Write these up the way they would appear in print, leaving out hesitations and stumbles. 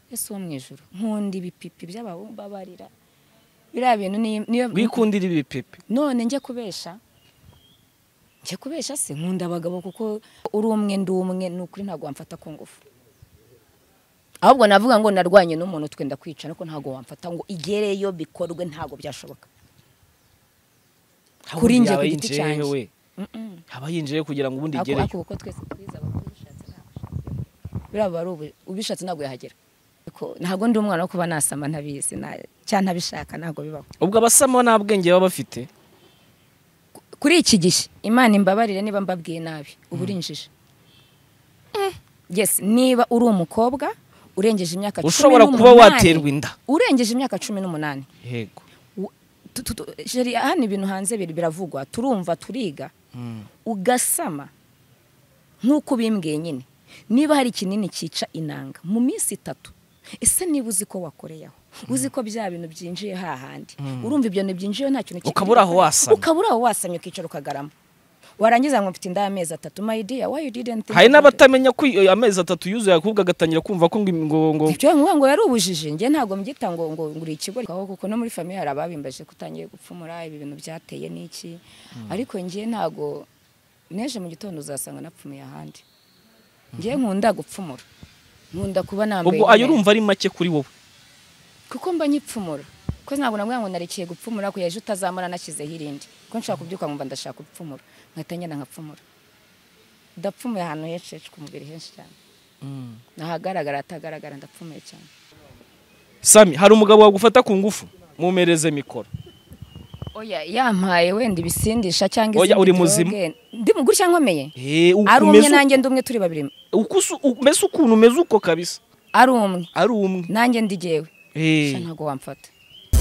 ese wo mwijuru nkunda ibipipi by'ababumbabarira biriya bintu niyo wikundira ibipipi none njye kubesha se nkunda abagabo kuko uri umwe ndi umwe n'ukuri ntago wamfata ku ngufu ahubwo navuga ngo narwanye n'umuntu twenda kwica ariko ntago wamfata ngo igereyo bikorwe ntago byashoboka kuri njye ku giti cyanjye haba yinjiye kugira ngo ubundi igereyo kuko twese twiza ababishatse ntabwo ubishatse ntabwo yahagera ntabwo ndi umwana wo kuba nasama ntabizi cyane ntabishaka ntabwo bibaho ubwo abasama nta bwenge baba bafite kuri iki gihe Imana imbabarire niba mbabwiye nabi uburinjije yes niba uri umukobwa urengeje imyaka 18 ushobora kuba waterwa inda urengeje imyaka 18 yego jeri hano ibintu hanze biravugwa turumva turiga ugasama nkuko bimbwiye nyine niba hari kinini cyica inanga mu minsi 3 ese niba uzi ko wakoreyeho uzi ko bya bintu byinjiye hahandi urumva ibyo ne byinjiye nta kintu ukabura aho wasamye ukicara ukagarama warangiza ngo mfite inda amezi 3 my dear why you didn't think hari n'abatamenya ko amezi 3 yuzuye akubwa gatangira kumva ko ngo ibyo ngo yari ubujije nge ntago mbyita ngo nguri ikigo kuko no muri famille hari ababimbaje kutangiye gupfumura ibi bintu byateye n'iki ariko nge ntago neje mu gitondo uzasanga napfumuye ahandi nge nkunda gupfumura nkunda kuba nambaye ubwo ayo urumva ari make kuri wowe kuko mba nyipfumura ko ntabwo namwe ngo narekeye gupfumura ko yaje utazamara nashyizeho irindi ko nshaka kubyuka ngo ndashaka gupfumura nkahita ngenda nkapfumura ndapfumuye ahantu henshi ku mubiri henshi cyane nahagaragara atagaragara ndapfumuye cyane Sami hari umugabo wagufata ku ngufu mumereze mikoro oya yampaye wenda ibisindisha cyangwa oya uri muzima ndi muguri cyangwa nkomeye ari umwe nanjye ndumwe turi babiri umeze ukuntu umeze uko kabisa ari umwe nanjye ndigewe ntago wamfata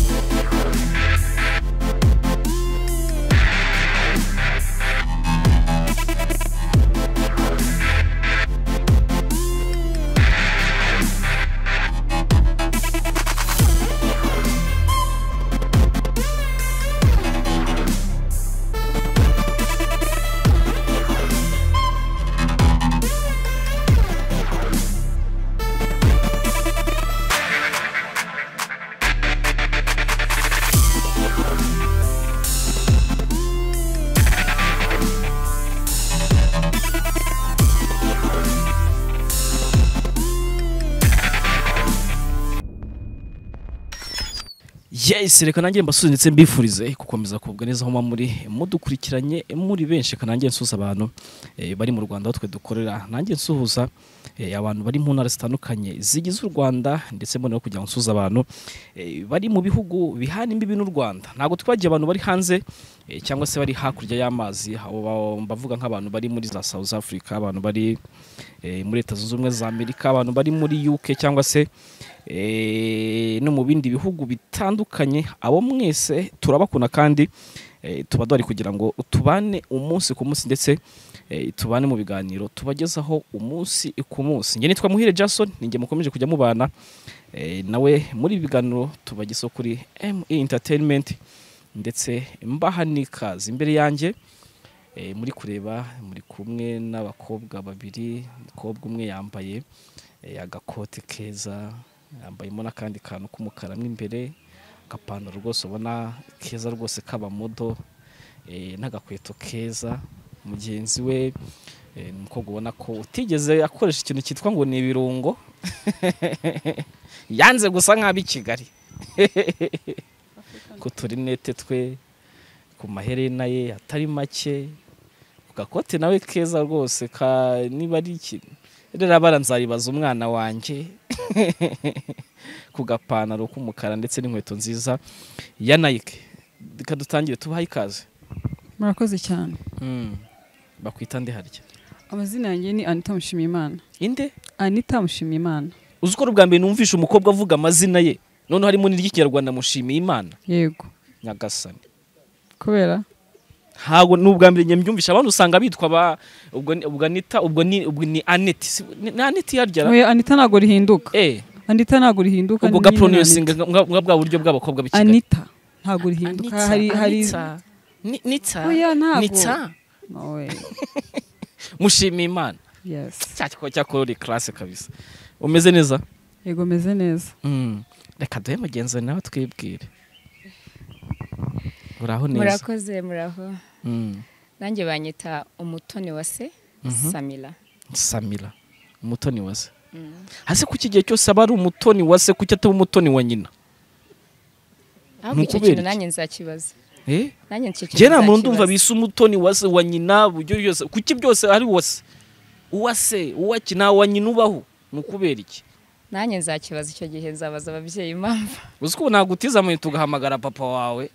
Yes, reka nanjye mbasuzitse mbifurize gukomeza kubwa neza aho muri mudukurikiranye muri benshi kananjye nsuza abantu bari mu Rwanda aho twe dukorera nanjye nsuhuza abantu bari mu ntara zitandukanye zigize u Rwanda ndetse mbona kugira ngo nsuza abantu bari mu bihugu bihana imbibi n'u Rwanda ntago twagiye abantu bari hanze cyangwa se bari hakurya y'amazi mbavuga nk'abantu bari muri za South Africa abantu bari muri Leta Zunze Ubumwe za Amerika abantu bari muri UK cyangwa se no mu bindi bihugu bitandukanye abo mwese turabakuna kandi tubadwari kugira ngo tubane umunsi ku munsi ndetse tubane mu biganiro tubagezaho umunsi ku munsi nge nitwa Muhire Jason ninge mukomeje kujya mubana nawe muri biganiro tubageso kuri ME Entertainment ndetse mbahanikazi imbere yanjye muri kureba muri kumwe n'abakobwa babiri umukobwa umwe yambaye agakote keza yambayemo n'akandi kantu k'umukara mw'imbere agapantaro rwose ubona keza rwose k'abamodo n'agakweto keza mugenzi we umukobwa ubona ko utigeze akoresha ikintu cyitwa ngo ni ibirungo yanze gusa nk'abi Kigali ku turinete twe ku maherena ye atari make ku gakote nawe keza rwose niba ari ikintu rero baranzaribaza umwana wanjye ku gapantaro k'umukara ndetse n'inkweto nziza ya Nike dukadutangire tubaha ikaze murakoze cyane bakwita nde harya amazina yanjye ni Anita Mushimiyimana inde Anita Mushimiyimana uzukora ubwa mbere numvisha umukobwa avuga amazina ye none harimo n'iryikinyarwanda Mushimiyimana yego nyagasani kubera hago n'ubwa mbere nyembyumvisha abantu usanga bitwa ubwo Anita ubwo ni Annette ni Annette yarya oya Anita nago rihinduka Anita nago rihinduka ubwo ga pronouncing bwa buryo bw'abakobwa b'Ikigali Anita nago rihinduka hari Nita oya nago Nita oya Mushimiyimana yes cyakora classe kabisa umeze neza yego meze neza. Reka duhe mugenzi nawe twibwire. Uraho neza? Murakoze muraho. Nanjye banyita umutoni wa se Samira. Samira. Umutoni wa se. Hase ku kigihe cyose aba ari umutoni wa se kuki ataba umutoni wa nyina? Ahubwo icyo kintu nanjye nzakibaza. Nanjye ncike. Je nta muntu ndumva bisa umutoni wa se wa nyina buryo byose kuki byose ari wose. Uwa se, uwa kina wa nyina ubaho. Nukubera iki? Nanjye nzakibaza icyo gihe nzabaza ababyeyi impamvu. Uzi ko nagutiza mu tugahamagara papa wawe.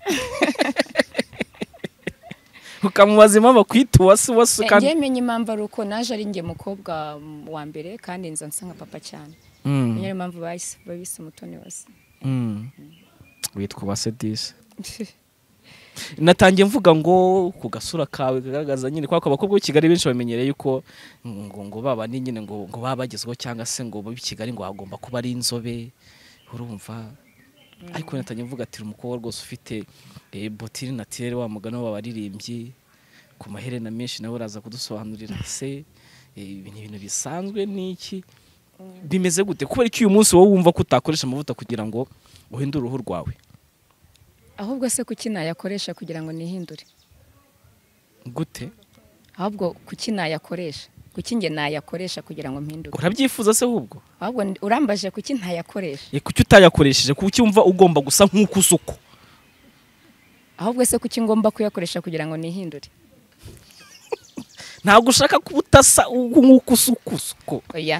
Ukamubaza impamvu kwita wase kandi ngiye menye impamvu ari uko naje ari nge mukobwa wa mbere kandi nza nsa nka papa cyane. Niyo impamvu babise umutoni wase. Witwa wase disi. Natangiye mvuga ngo ku gasura kawe kagaragaza nyine kwa abakobwa b'Kigali benshi bamenyereye yuko ngo baba ni nyine ngo baba bagezweho cyangwa se ngo b'Kigali ngo hagomba kuba ari inzobe urumva. Ariko natangiye mvuga ati umukobwa rwose ufite botiri naturelle wa mugano w'abaririmbyi ku maherena menshi nawe uraza kudusobanurira se ibintu bisanzwe niki bimeze gute kubera iki uyu munsi wowe wumva ko utakoresha amavuta kugira ngo uhindure uruhu rwawe? Ahubwo se kuki nayakoresha kugira ngo nihindure? Gute? Ahubwo kuki nayakoresha? Kuki nge nayakoresha kugira ngo mpinduke? Urabyifuza se ahubwo? Ahubwo urambaje kuki ntayakoresha? Kuki utayakoresheje kuki umva ugomba gusa nk'uko usuko? Ahubwo se kuki ngomba kuyakoresha kugira ngo nihindure? Ntabwo ushaka kuba utasa nk'uko usuko. Oya.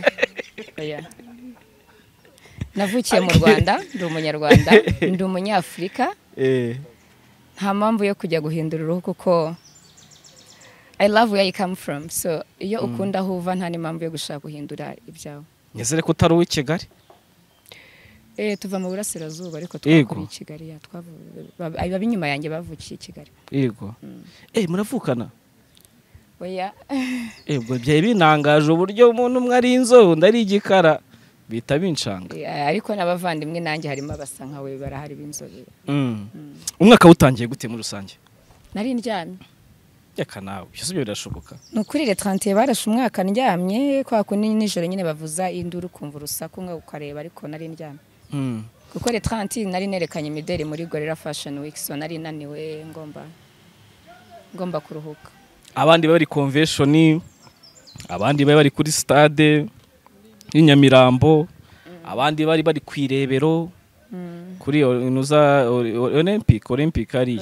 Navukiye mu Rwanda, ndi umunyarwanda, ndi umunyafrika. Nta mpamvu yo kujya guhindura uruhu kuko I love where you come from. So iyo ukunda aho uva nta n'impamvu yo gushaka guhindura ibyawe. Nyezere ko utari uw'i Kigali? Tuva mu burasirazuba ariko twakuriye i Kigali ya abinyuma yanjye bavukiye i Kigali. Yego. Muravukana? Oya. Ubwo byaye binangaje uburyo umuntu umwe ari inzobe undi ari igikara bita bincanga. Ariko n'abavandimwe nanjye harimo abasa nkawe barahari b'inzobe. Umwaka utangiye gute muri rusange? Nari ndyamye. Yaka nawe byose birashoboka. Nukuri le 30 barashe umwaka ndyamye kwa kundi nijoro nyine bavuza induru kumva urusaku nka ukareba ariko nari ndyamye. Kuko le 30 nari nerekanye imideli muri Gorilla Fashion Week so nari naniwe ngomba kuruhuka. Abandi bari convention, abandi bari kuri stade y'Inyamirambo, abandi bari kwirebero kuri inuza Olympic ari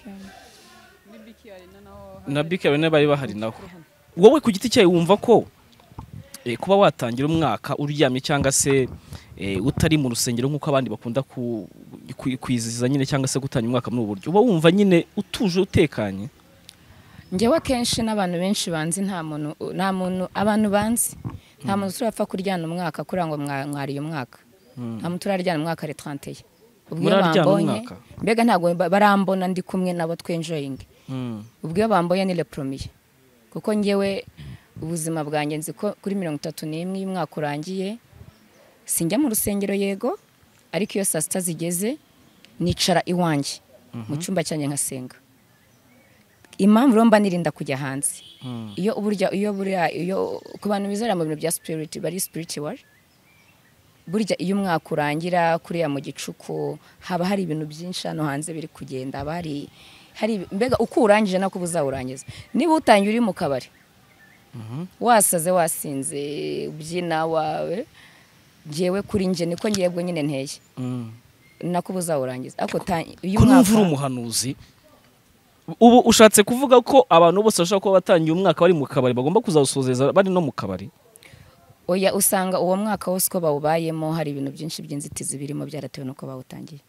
na Biki Arena bari bahari naho. Wowe ku giti cyawe wumva ko kuba watangira umwaka uryamye cyangwa se utari mu rusengero nk'uko abandi bakunda kwiziza nyine cyangwa se gutangira umwaka muri uburyo uba wumva nyine utuje utekanye? Ngewe kenshi n'abantu benshi banzi nta muntu abantu banzi nta muntu turapfa kuryana umwaka kurango mwariye umwaka. Nta muntu turaryana umwaka le 30. Ubwo bambonye mbega ntago barambona ndi kumwe nabo twenjoying. Ubwo bambonye ni le premier. Kuko ngewe ubuzima bwanjye nzi ko kuri 31 y'umwaka urangiye sinjya mu rusengero yego ariko iyo saa sita zigeze nicara iwanjye mu cyumba cyanjye nkasenga. Impamvu romba nirinda kujya hanze. Iyo ku bantu bizera mu bintu bya spirit bari spiritual burya iyo umwaka urangira kuriya mu gicuku haba hari ibintu byinshi hano hanze biri kugenda hari mbega uko urangije nako buzawurangiza. Niba utangiye uri mu kabari wasaze wasinze ubyina wawe ngewe kuri nje niko ngiye nyine nteye nako buzawurangiza. Ako iyo umwaka uri umuhanuzi ubu ushatse kuvuga ko abantu bose bashaka ko batangiye umwaka bari mu kabari bagomba kuzawusozeza bari no mu kabari? Oya usanga uwo mwaka wose ko bawubayemo hari ibintu byinshi by'inzitizi birimo byaratewe nuko bawutangiye.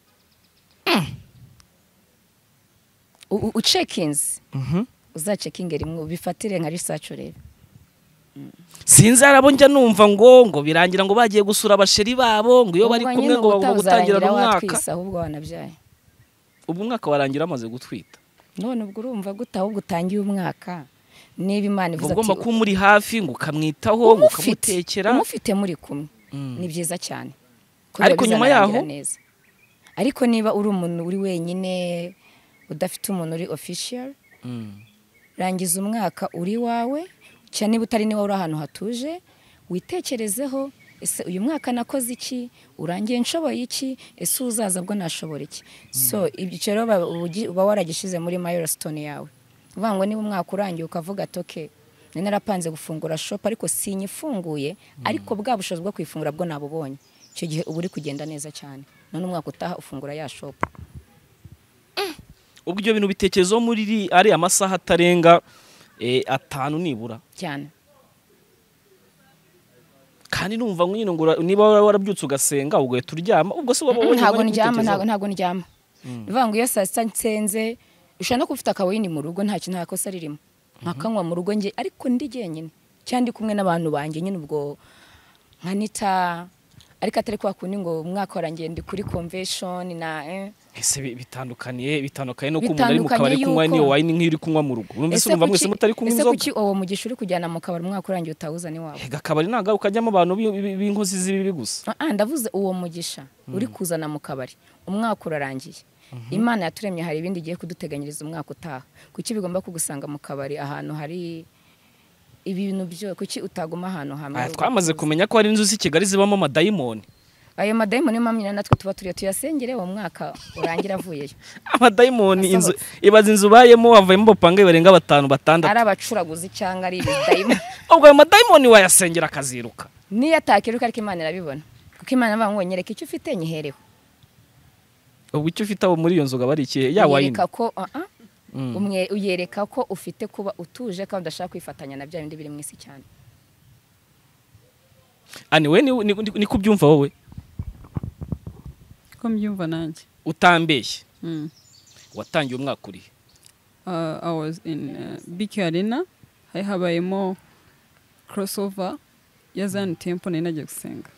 Ucekinze uzacekinge rimwe bifatire nka research rebe. Sinzi arabo njya numva ngo birangira ngo bagiye gusura abasheri babo ngo iyo bari kumwe ngo bagomba gutangira umwaka. Ahubwo wanabyaye. Ubu umwaka warangira amaze gutwita. None ubwo urumva gutaho gutangiye umwaka niba Imana ivuze ati ugomba kuba muri hafi ngo ukamwitaho ngo ukamutekera umufite muri kumwe ni byiza cyane. Ariko nyuma yaho ariko niba uri umuntu uri wenyine udafite umuntu uri official rangiza umwaka uri wawe cyane niba utari niba uri ahantu hatuje witekerezeho ese uyu mwaka nakoze iki, urangiye nshoboye iki, ese uzaza bwo nashobora iki. So ibyo rero uba waragishize muri milestone yawe, uvuga ngo niba umwaka urangiye ukavuga ati okay nari narapanze gufungura shop ariko sinyifunguye, ariko bwa bushobozi bwo kwifungura bwo nabubonye, icyo gihe uba uri kugenda neza cyane, none umwaka utaha ufungura ya shop. ubwo ibyo bintu bitekerezo muri ari amasaha atarenga 5 nibura cyane. kandi numva nyine ngo niba warabyutse ugasenga ugahita uryama, ubwo se waba ntago ndyama bivuga ngo iyo saa sita nsenze ushaka no kufita akawini mu rugo nta kintu nakosa ririmo, nkakanywa mu rugo nge ariko ndi jyenyine cyangwa ndi kumwe n'abantu banjye nyine, ubwo nkanita ariko atari kwa kundi ngo umwaka warangiye ndi kuri convention na ese bitandukaniye no kumuntu ari mu kabari kunywa niyo wine nk'iri kunywa mu rugo, urumva se mwese mutari kunywa inzoga. Ese kuki uwo mugisha uri kujyana mu kabari umwaka urangiye utawuza ni wawe? Akabari ntaga ukajyamo abantu b'inkozi z'ibibi gusa. Ndavuze uwo mugisha uri kuzana mu kabari umwaka urarangiye, Imana yaturemye hari ibindi igiye kuduteganyiriza umwaka utaha, kuki bigomba kugusanga mu kabari ahantu hari ibintu byo, kuki utaguma ahantu hamwe? Twamaze kumenya ko hari inzu z'i Kigali zibamo amadayimoni. Ayo madayimoni mamye natwe tuba turiye tuyasengere uwo mwaka urangira avuyeyo. Amadayimoni inzu ibaza inzu bayemo wavayemo bapanga barenga 5 6. Ari abacuraguzi cyangwa ari ibidayimoni. Ubwo ayo madayimoni wayasengera akaziruka. Niyo atakiruka ariko Imana irabibona. Kuko Imana avuga ngo nyereka icyo ufite nyihereho. Ubwo icyo ufite abo muri iyo nzu gabari iki ya wine. Yereka ko uyereka ko ufite kuba utuje kandi udashaka kwifatanya na bya bindi biri mu isi cyane. Ani we ni kubyumva wowe? Ko mbyumva nanjye. Utambeshye. Watangiye umwaka uri? I was in BK Arena. Habayemo crossover ya Zion Temple nari nagiye gusenga.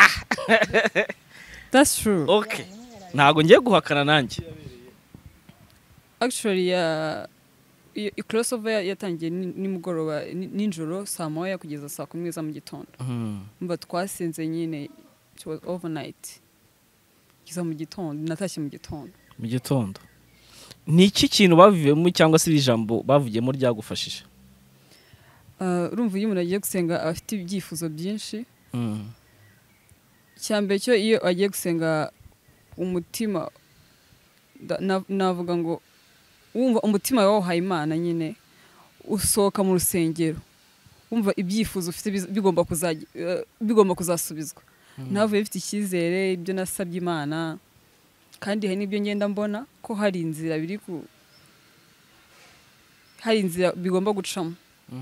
That's true. Okay. Ntago ngiye guhakana nanjye. Actually crossover yatangiye nimugoroba ninjoro saa 1 kugeza saa 10 za mu gitondo. Mba twasenze nyine, it was overnight. Kiza mu gitondo, natashye mu gitondo. Mu gitondo. Ni iki kintu bavivemo cyangwa se ijambo bavugiyemo ryagufashije? Urumva iyo umuntu agiye gusenga afite ibyifuzo byinshi. Cyambere cyo iyo agiye gusenga umutima navuga ngo wumva umutima wawe uhaye Imana nyine usohoka mu rusengero, wumva ibyifuzo ufite bigomba kuzasubizwa. Navuye bifite icyizere ibyo nasabye Imana, kandi hari n'ibyo ngenda mbona ko hari inzira bigomba gucamo.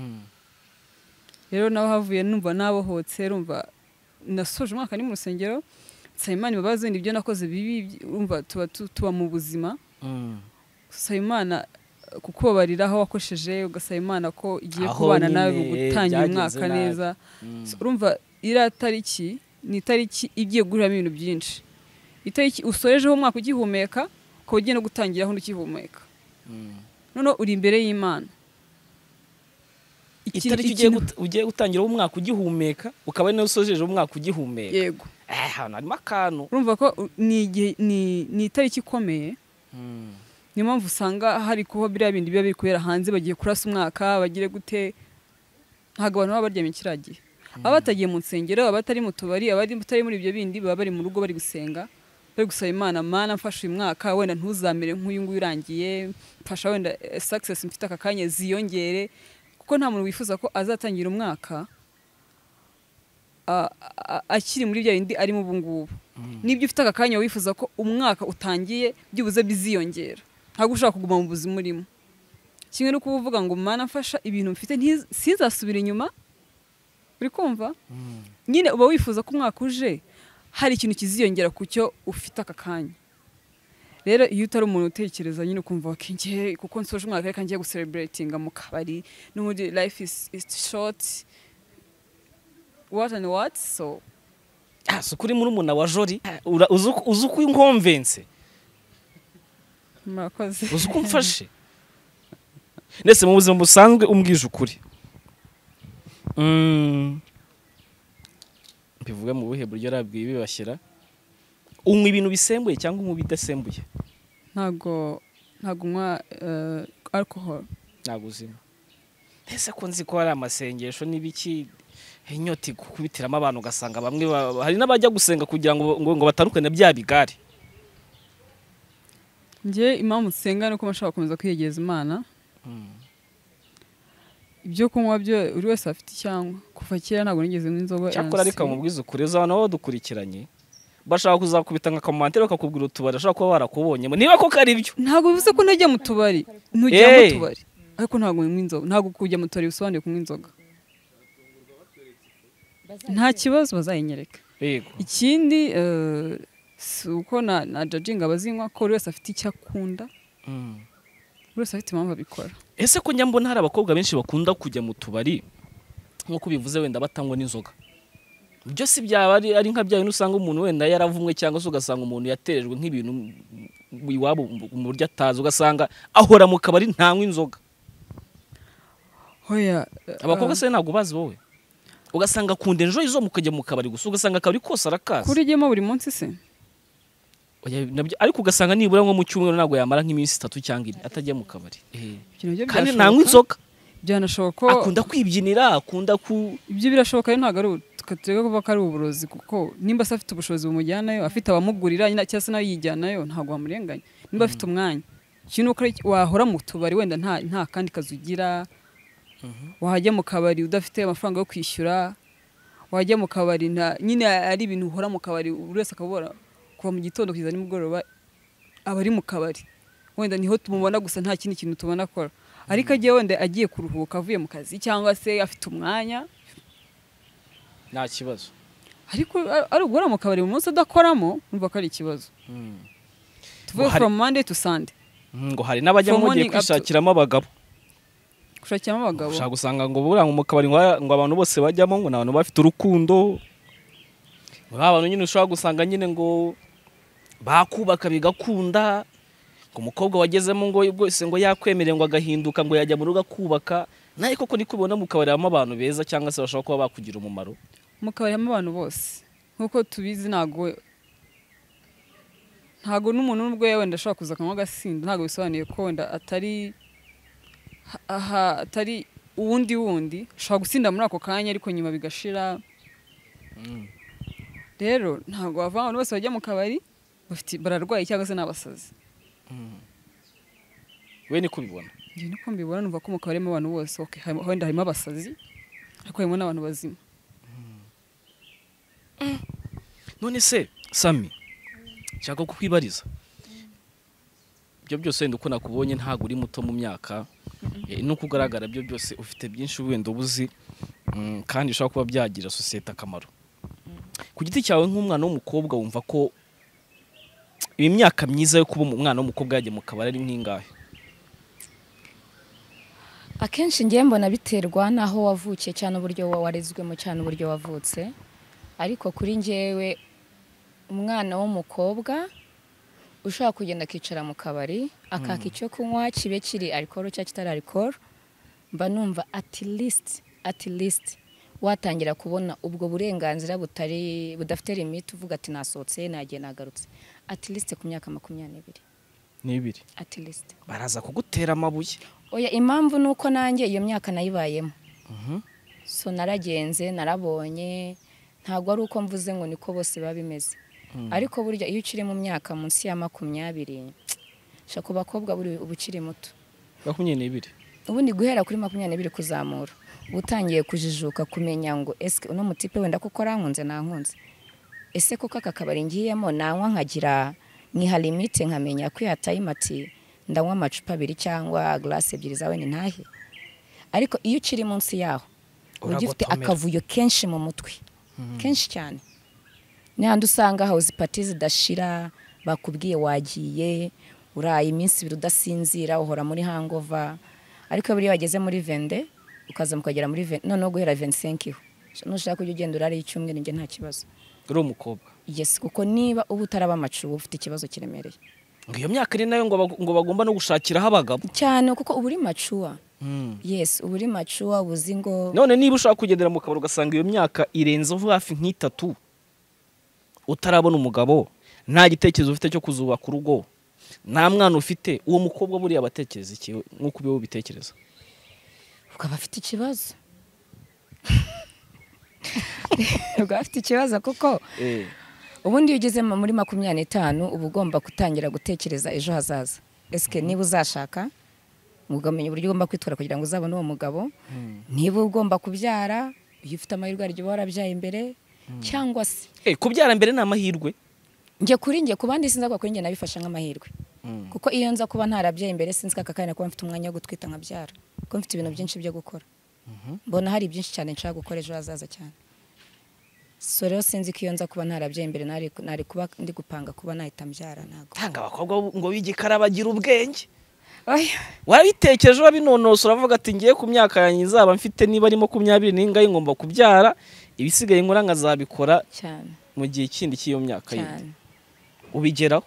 Rero naho havuye numva nabohotse, rumva nasoje umwaka ni mu rusengero, nsaba Imana imbabazi ibyo nakoze bibi, urumva tuba mu buzima. Usaba Imana kukubabarira aho wakosheje, ugasaba Imana ko igiye kubana nawe gutangira umwaka neza. Urumva iriya tariki ni itariki igiye guhuriramo ibintu byinshi. Itariki usorejeho umwaka ugihumeka, ko ugiye no gutangira aho ukihumeka. None uri imbere y'Imana. Itariki ugiye gutangira umwaka ugihumeka, ukaba no usojeje umwaka ugihumeka. Yego. Hano harimo akantu. Urumva ko ni itariki ikomeye. Niyo mpamvu usanga hari kuba biriya bindi biba biri kubera hanze, bagiye kurasa umwaka, bagire gute, ntabwo abantu baba baryamye kiragiye. Abatagiye mu nsengero, abatari mu tubari, abatari muri ibyo bindi baba bari mu rugo bari gusenga, bari gusaba Imana, Mana mfasha uyu mwaka, wenda ntuzamere nk'uyu nguyu urangiye, mfasha wenda success mfite aka kanya ziyongere, kuko nta muntu wifuza ko azatangira umwaka akiri muri bya bindi arimo ubu ngubu. Nibyo ufite aka kanya wifuza ko umwaka utangiye byibuze biziyongera, ntabwo ushaka kuguma mu buzima urimo. Kimwe no kuvuga ngo Mana mfasha ibintu mfite sinzasubira inyuma. Uri kumva? Nyine uba wifuza ko umwaka uje hari ikintu kiziyongera ku cyo ufite aka kanya. Rero iyo utari umuntu utekereza nyine ukumva wakingiye kuko nsoje umwaka reka ngiye gucelebratinga mu kabari, n'ubundi life is short, what and what, so kuri muri umuntu wa Jori uzi uko inkonvense murakoze, uzi uko umfashe nese mu buzima busanzwe umbwije ukuri. Bivuga mu buhe buryo arabwiye bibashyira unywa ibintu bisembuye cyangwa unywa bidasembuye? Ntago unywa alcohol. Ntago uzima. Ese ko nzi ko hari amasengesho n'ibiki inyota igukubitiramo abantu ugasanga bamwe hari n'abajya gusenga kugira ngo batandukane bya bigare. njye impamvu nsenga nuko mashaka gukomeza kwiyegereza Imana. Ibyo kunywa byo buri wese afite icyangwa kuva kera ntabwo nigeze n'inzoga. Cyakora ariko mubwiza ukuri abantu baba badukurikiranye bashaka kuzakubita nka komantere bakakubwira utubari ashaka kuba barakubonyemo niba ko kari byo. Ntabwo bivuze ko ntajya mu tubari, ntujya mu tubari ariko ntabwo nywa inzoga. Ntabwo kujya mu tubari bisobanuye kunywa inzoga. Nta kibazo bazayinyereka. Yego. Ikindi uko na judging abazinywa ko buri wese afite icyo akunda. Buri wese afite impamvu abikora. Ese ko njya mbona hari abakobwa benshi bakunda kujya mu tubari nk'uko bivuze wenda batangwa n'inzoga. Byo si byaba ari nka bya bintu usanga umuntu wenda yaravumwe cyangwa se ugasanga umuntu yaterejwe nk'ibintu iwabo mu buryo atazi ugasanga ahora mu kabari ntanywa inzoga. Hoya Abakobwa se ntabwo bazi wowe. Ugasanga akunda enjoy zo mukajya mu kabari gusa ugasanga akabari kose arakaza. kuri jyemo buri munsi se. Ariko ugasanga nibura nko mu cyumweru ntabwo yamara nk'iminsi 3 cyangwa 4 atajya mu kabari. Kandi Byashoboka. ntanywa inzoga. Byanashoboka ko Akunda kwibyinira, akunda ibyo birashoboka ntabwo ari tukatega kuva ko ari uburozi kuko nimba se afite ubushobozi bumujyanayo afite abamugurira cyangwa se nawe yijyanayo ntabwo wamurenganya. Nimba afite umwanya ikintu wahora mu tubari wenda nta kandi kazi ugira. Wajya mu kabari udafite amafaranga yo kwishyura. Wajya mu kabari nyine ari ibintu uhora mu kabari buri wese akabora kuva mu gitondo kugeza nimugoroba abari mu kabari. Wenda niho tumubona gusa nta kindi kintu tubona akora. Ariko agiye wenda agiye kuruhuka avuye mu kazi cyangwa se afite umwanya nta kibazo. ariko ari ugura mu kabari mu munsi adakoramo numva ko ari ikibazo. Tuvuye from Monday to Sunday. Ngo hari n'abajya mu giye kwishakiramo abagabo. Kushakiramo abagabo. Ushaka gusanga ngo bura mu kabari ngo abantu bose bajyamo ngo nabantu bafite urukundo. Abantu nyine ushaka gusanga nyine ngo bakubaka bigakunda. Ngo umukobwa wagezemo ngo bwose ngo yakwemereye ngo agahinduka ngo yajya mu rugo akubaka. Naye koko ni kubona mu kabari harimo abantu beza cyangwa se bashaka kuba bakugira umumaro. Mu kabari harimo abantu bose nkuko tubizi ntago n'umuntu n'ubwo wenda ashobora kuza akanywa agasinda ntago bisobanuye ko wenda atari uwundi ushobora gusinda muri ako kanya ariko nyuma bigashira. Rero ntago bava abantu bose bajya mu kabari bararwaye cyangwa se n'abasazi. We ni kubibona. Njye niko mbibona numva ko mu kabari harimo abantu bose wenda harimo abasazi ariko harimo n'abantu bazima. None se Sami nshaka kukwibariza ibyo byose wenda uko nakubonye ntago uri muto mu myaka nuko ugaragara byo byose ufite byinshi wenda ubuzi kandi ushaka kuba byagira sosiyete akamaro. Ku giti cyawe nk'umwana w'umukobwa wumva ko iyi myaka myiza yo kuba umwana w'umukobwa yagiye mu kabari ari nk'ingahe? Akenshi ngiye mbona biterwa naho wavukiye cyane uburyo warezwemo cyane uburyo wavutse. Ariko kuri njyewe umwana w'umukobwa ushaka kugenda akicara mu kabari akaka icyo kunywa kibe kiri alcohol cyangwa kitari alcohol mba numva at least watangira kubona ubwo burenganzira budafite limit uvuga ati nasohotse nagiye nagarutse at least ku myaka 22 at least baraza kugutera amabuye. Oya impamvu nuko nanjye iyo myaka nayibayemo. So naragenze narabonye ntabwo ari uko mvuze ngo niko bose babimeze. Ariko burya iyo ukiri mu myaka munsi ya 20 shaka ku bakobwa buri ubukiri muto 22 ubundi guhera kuri 22 kuzamura utangiye kujijuka kumenya ngo eske uno mutipe wenda kuko rankunze nankunze ese koko akakabari ngiyemo nanywa nkagira niha limite nkamenya ko ya time ati ndanywa amacupa 2 cyangwa glass 2 zawe ni ntahe. Ariko iyo ukiri munsi yaho ugifite akavuyo kenshi mu mutwe kenshi cyane n'andi usanga house parties zidashira bakubwiye wagiye uraye iminsi 2 udasinzira uhora muri hangover. Ariko buri wageze muri 20 ukaza mukagera muri 20 none guhera 25 nushaka kujya ugenda urare icyumweru nge nta kibazo uri umukobwa. Yes kuko niba ubu utaraba amacu ufite ikibazo kiremereye. Iyo myaka iri nayo ngo bagomba no gushakiraho abagabo cyane kuko ubu uri macuwa. Yes ubu uri macuwa ubuzi ngo none niba ushaka kugendera mu kabari ugasanga iyo myaka irenze hafi nk'itatu utarabona umugabo nta gitekerezo ufite cyo kuzubaka urugo nta mwana ufite uwo mukobwa buriya abatekereza iki nk'uko ubiho bitekereza ukaba afite ikibazo. ubwo afite ikibazo kuko ubundi iyo ugeze muri 25 uba ugomba gutangira gutekereza ejo hazaza. Eske niba uzashaka ugamenya uburyo ugomba kwitwara kugira ngo uzabone uwo mugabo, niba ugomba kubyara iyo ufite amahirwe aryo warabyaye imbere cyangwa se kubyara mbere ni amahirwe. Njye ku bandi sinza kuri njye nabifasha nk'amahirwe kuko iyo nza kuba ntarabyaye imbere sinzi kakakanya kuba mfite umwanya wo gutwita nkabyara kuko mfite ibintu byinshi byo gukora. Mbona hari byinshi cyane nshaka gukora ejo hazaza cyane. So rero sinzi ko iyo nza kuba ntarabyaye imbere nari kuba ndi gupanga kuba nahita mbyara ntago. Tanga abakobwa ngo bigikara bagira ubwenge. Warabitekereje urabinonosora uravuga ati ngiye ku myaka yanjye nzaba mfite niba ari 20 n'ingaye ngomba kubyara ibisigaye nkora nkazabikora cyane mu gihe kindi cy'iyo myaka yindi. Ubigeraho.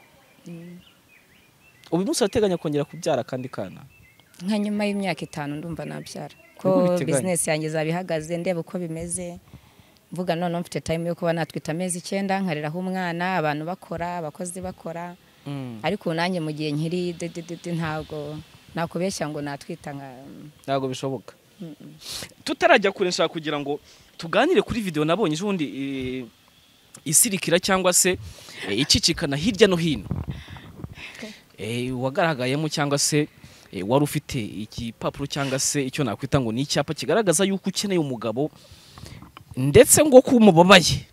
Ubu munsi urateganya kongera kubyara kandi kana nka nyuma y'imyaka 5 ndumva nabyara ko business yanjye zabihagaze ndeba uko bimeze. Mvuga none mfite time yo kuba natwita amezi 9 nkariraho umwana abantu bakora abakozi bakora. Ariko nanjye mu gihe nkiri ntago nakubeshya ngo natwita ntago bishoboka. Tutarajya kure nshaka kugira ngo tuganire kuri video nabonye ejobundi isirikira cyangwa se icicikana hirya no hino. Wagaragayemo cyangwa se wari ufite igipapuro cyangwa se icyo nakwita ngo ni icyapa kigaragaza yuko ukeneye umugabo ndetse ngo kumubabaye.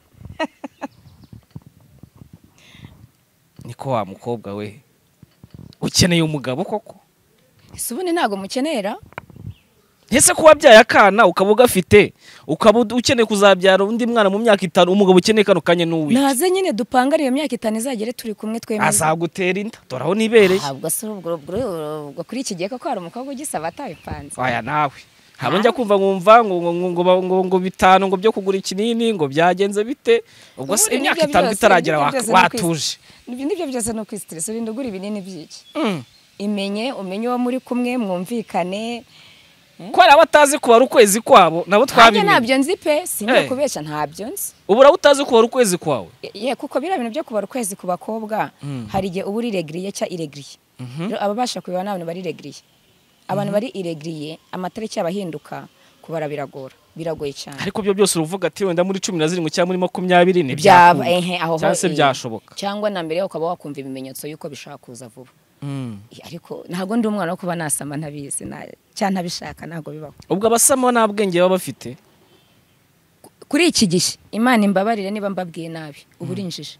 Niko wa mukobwa we ukeneye umugabo koko? Ese ubundi ntago mukenera? Ese ko wabyaye akana ukaba ugafite ukaba ukeneye kuzabyara undi mwana mu myaka 5 umugabo ukeneye kano kanye n'uwi. Naze nyine dupangara iyo myaka 5 izagere turi kumwe twemeza. Azagutera inda doraho nibereye. Ahubwo se ubwo kuri iki gihe ko hari umukobwa ugisaba atabipanze. Oya nawe. Habo njya kumva ngumva ngo bitanu ngo byo kugura ikinini ngo byagenze bite ubwo se imyaka 5 itaragera watuje. Nibyo byose no kwistress urinda ugura ibinini byiki. Umenye uwo muri kumwe mwumvikane. Ko ari abatazi kubara ukwezi kwabo nabo twabimenye. Ntabyo nzi pe sinye kubesha ntabyo nzi. Ubura utazi kubara ukwezi kwawe? Kuko bira bintu byo kubara ukwezi ku bakobwa hari igihe uba uri regriye cya iregriye. Ababasha kubiba n'abantu bari regriye. Abantu bari iregriye amatariki yabahinduka kubara biragoye cyane. Ariko byo byose uruvuga ati wenda muri 17 cyangwa muri 20 ni byaba aho cyase byashoboka. Cyangwa na mbere ukaba wakumva ibimenyetso yuko bishaka kuza vuba. Ariko ntago ndi umwana wo kuba nasama ntabizi cyane ntabishaka ntago bibaho. Ubwo abasama nta bwenge baba bafite kuri iki gihe. Imana imbabarire niba mbabwiye nabi uburinjije.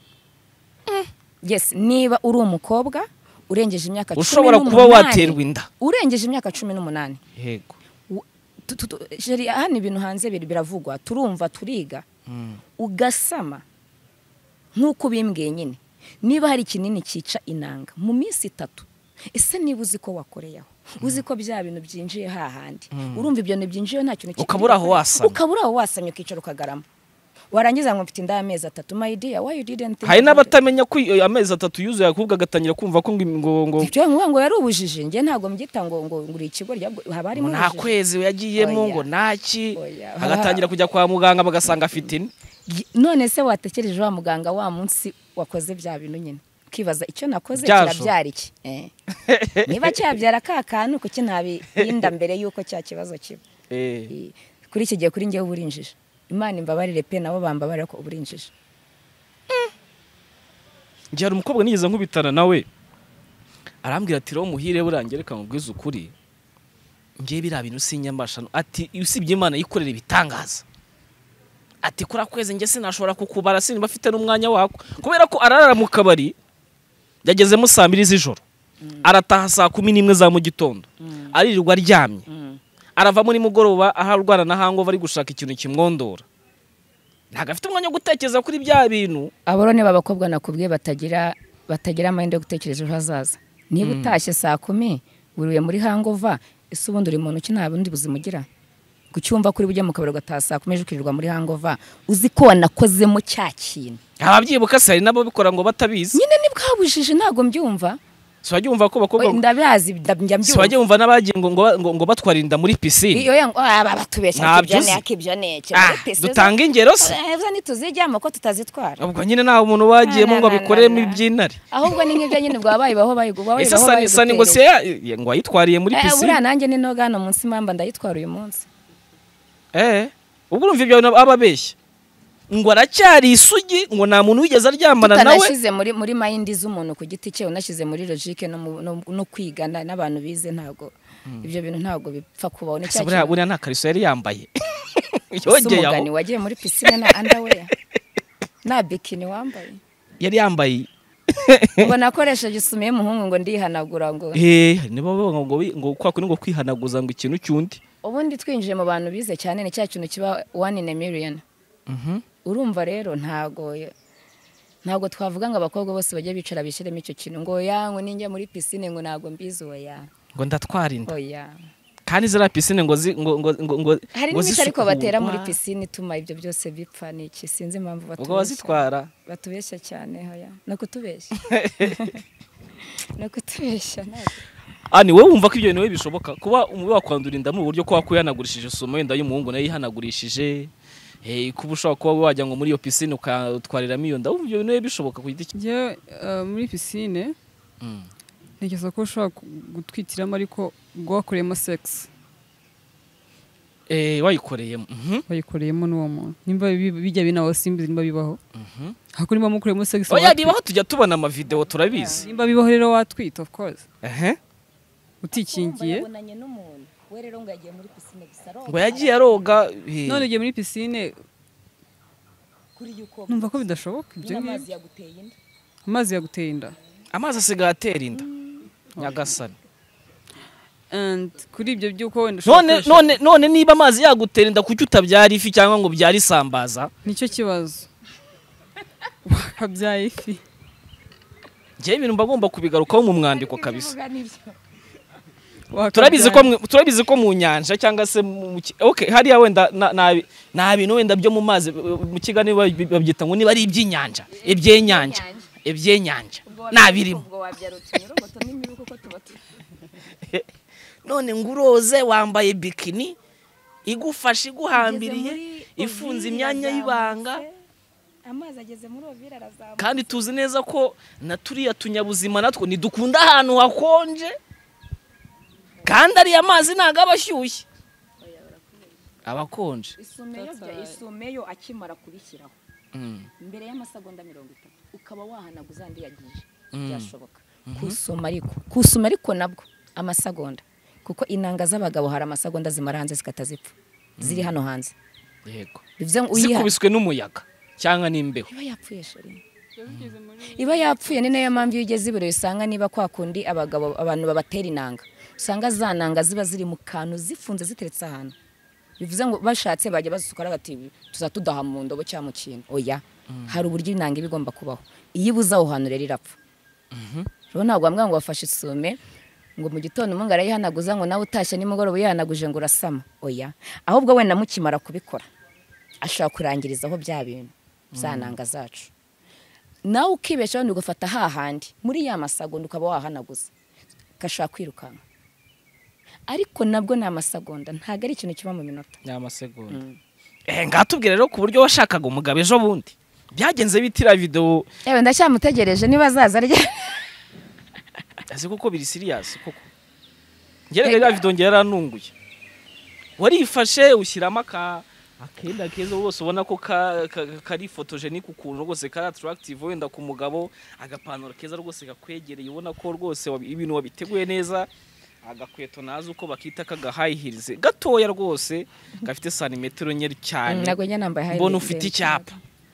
Yes, niba uri umukobwa urengeje imyaka 18 ushobora kuba waterwa inda urengeje imyaka 18. Yego. Jeri hano ibintu hanze biravugwa turumva turiga. Ugasama nkuko bimbwiye nyine. Niba hari kinini cyica inanga mu minsi 3 ese niba uzi ko wakoreyaho uzi ko bya bintu byinjiye hahandi urumva ibyo ne byinjiye nta kintu ukaburaho wasamye ukicara ukagarama warangiza ngo mfite inda amezi 3 my dear why you didn't think hari n'abatamenya ko amezi 3 yuzuye akubwa gatangira kumva ko ngo ibyo ngo yari ubujije nge ntago mbyita ngo nguri ikigo haba harimo nta kwezi yagiyemo ngo naki agatangira kujya kwa muganga bagasanga afite none se watekereje wa muganga wa munsi wakoze bya bintu nyine kibaza icyo nakoze kirabyara iki niba cyabyara kakanu kuki ntabirinda mbere yuko cya kibazo kiba kuri iki gihe kuri ngewe uburinjije. Imana imbabarire pe nabo bambabarira ko uburinjije. Ngiye ari umukobwa nigeze nkubitana nawe arambwira ati ro muhire burangereka mubwiza ukuri ngiye bira bintu sinyambasha ati usibye Imana yikorera ibitangaza ati kura kweze nge sinashobora kukubara sinba afite n'umwanya wako kubera ko ararara mu kabari yagezemo 2 z'ijoro arataha saa 11 za mu gitondo aririrwa aryamye arava muri mugoroba aharwana na hango bari gushaka ikintu kimwondora ntago afite umwanya wo gutekereza kuri bya bintu. Aborone babakobwa nakubwiye batagira amahirwe yo gutekereza hazaza. Niba utashye saa 10 buriye muri hangova ese ubundi uri muntu kinaba bundi buzimugira gucyumva kuri bujya mu kabari gatasa kumeje ukirirwa muri hangova uzi ko wanakozemo cya kintu. Ababyibuka sari nabo bikora ngo batabizi nyine nibwabujije ntago mbyumva. Swajye umva ko bakobwa ndabazi njya mbyumva. Swajye umva nabagiye ngo batwarinda muri piscine. Iyo yango batubesha ibyo neke muri piscine. Dutanga ingero se. Evza nituzijyamo ko tutazitwara. Ubwo nyine naho umuntu bagiyemo ngo abikoremo ibyinari. Ahubwo ni nk'ibyo nyine bwabaye baho bayiguba. Ese sani ngo se ngo ayitwariye muri piscine. Buriya nanjye ni no gano munsi mamba ndayitwara uyu munsi. ubwo urumva ibyo bintu aba abeshya ngo aracyari isugi ngo nta muntu wigeze aryamana nawe tutanashyize muri mayindi z'umuntu ku giti cye unashyize muri logique no kwigana n'abantu bize ntabwo ibyo bintu ntabwo bipfa kubaho ni cyacu buriya nta kariso yari yambaye yongeye aho wagiye muri piscine na underwear na bikini wambaye yari yambaye ngo nakoresheje isume y'umuhungu ngo ndihanagura ngo nibo ngo kwa kuri ngo kwihanaguza ngo ikintu cyundi ubundi twinjiye mu bantu bize cyane ni cya kintu kiba 1 in a million urumva rero ntago twavuga ngo abakobwa bose bajye bicara bishyiremo icyo kintu ngo ngo ninjya muri piscine ngo ntago mbizi ngo ndatwara inda oya kandi zira piscine ngo hari n'imiti ariko batera muri piscine ituma ibyo byose bipfa ni iki sinzi impamvu ubwo bazitwara batubeshya cyane hoya no kutubeshya no kutubeshya ani wowe wumva ko ibyo bintu bishoboka kuba umwe wakwandura inda mu buryo ko wakuyanagurishije sumo yenda y'umuhungu nayo yihanagurishije kuba ushobora kuba wajya ngo muri iyo piscine ukatwariramo iyo nda wumva ibyo bintu bishoboka ku giti cye muri piscine ntekereza ko ushobora gutwitiramo ariko ngo wakoreyemo sex wayikoreyemo n'uwo muntu nimba bijya binaho simbizi nimba bibaho hako nimba mukoreyemo sex oya bibaho tujya tubona amavideo turabizi nimba bibaho rero watwita of course utikingiye ngo yagiye aroga none ugiye muri piscine numva ko bidashoboka ibyo amazi yaguteye inda amazi asigaye atera inda nyagasani and kuri ibyo byuko wenda none niba amazi yagutera inda kuki utabyara ifi cyangwa ngo byari isambaza nicyo kibazo wakabyaye ifi njye ibintu bagomba kubigarukaho mu mwandiko kabisa turabizi ko mu nyanja cyangwa se okay hariya wenda nta bintu wenda byo mu mazi mu kigani babyita ngo niba ari iby'inyanja ibyenyanja nabirimo none nguroze wambaye bikini igufasha iguhambiriye ifunze imyanya y'ibanga amazi ageze muri ovira arazamuka kandi tuzi neza ko na turiya tunyabuzima natwo nidukunda ahantu hakonje kandi ari amazi ntago abashyushye abakonje isumeyo akimara kubishyiraho mbere y'amasegonda 30 ukaba wahanaguza andi yagiye byashoboka kusuma ariko nabwo amasegonda kuko inanga z'abagabo hari amasegonda zimara hanze zikatazipfa ziri hano hanze yego bivuze ngo zikubiswe n'umuyaga cyangwa n'imbeho iba yapfuye ni nayo mpamvu iyo ugeze ibiro usanga niba kwa kundi abantu babatera inanga usanga za nanga ziba ziri mu kantu zifunze ziteretse ahantu bivuze ngo bashatse bajya bazisukara bati tuzatudaha mu ndobo cyangwa mu kintu oya hari uburyo inanga ibigomba kubaho iyo ibuza aho hantu rero irapfa rero ntabwo bambwira ngo bafashe isume ngo mu gitondo umuntu arayihanaguza ngo nawe utashye nimugoroba yihanaguje ngo urasama oya ahubwo wenda mukimara kubikora ashaka kurangirizaho bya bintu zananga zacu nawe ukibesha wenda ugafata hahandi muri ya masegonda ukaba wahanaguza gashaka kwirukanka ariko nabwo ni amasegonda ntago ari ikintu kiba mu minota ni amasegonda ngatubwire rero ku buryo washakaga umugabo ejo bundi byagenze bitira video yewe ndacyamutegereje niba azaza arya ase kuko biri serious koko ngerega video ngeranunguye warifashe ushyiramo akenda keza wose ubona ko kari photogenique ukuntu rwose kari attractive wenda ku mugabo agapanuro keza rwose gakwegereye ubona ko rwose ibintu wabiteguye neza agakweto nazo uko bakita kaga high heels gatoya rwose gafite santimetero nyeri cyane mbona ufite icyapa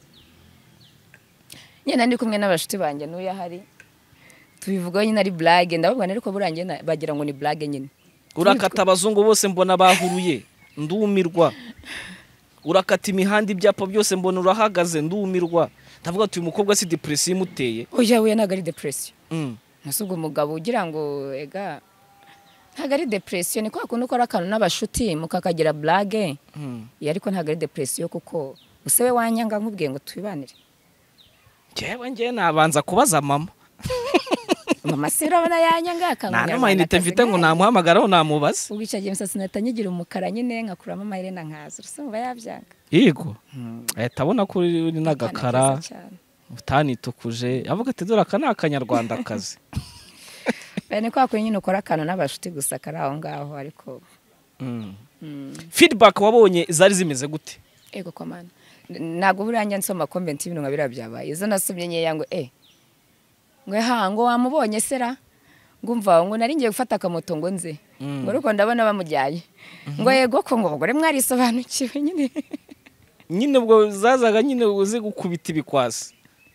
nyine ndi kumwe n'abashuti banjye n'uya hari tubivugaho nyine ari blague ndababwana ariko burangiye bagira ngo ni blague nyine urakata abazungu bose mbona bahuruye ndumirwa urakata imihanda ibyapa byose mbona urahagaze ndumirwa ndavuga ati uyu mukobwa si depression imuteye oya ntago ari depression nasubwo umugabo ugira ngo ega ntago ari depression ni kwa kundi ukora akantu n'abashuti mukakagira blague ariko ntago ari depression kuko usewe wanyanga nkubwiye ngo twibanire njyewe nabanza kubaza mama mama sirabona yanyanga akanganya nta mayinite mfite ngo namuhamagaraho namubaze ugicagiye imisatsi natanyigira umukara nyine nkakuramo amaherena nkaza urasumva yabyanga yego ahita abona ko uri n'agakara utanitukuje avuga ati dore aka ni akanyarwandakazi bene kwa nyine ukora akantu n'abashuti gusa kari aho ngaho ariko feedback wabonye zari zimeze gute ego komana ntabwo buranjya nsoma comment y'ibintu nka biriya byabaye izo nasomye nyeya ngo ngo ngo wamubonye sera ngumva ngo nari ngiye gufata akamoto ngo nze ngo ariko ndabona bamujyaye ngo yego ko ngo bagore mwarisobanukiwe nyine ubwo zazaga nyine uzi gukubita ibikwasi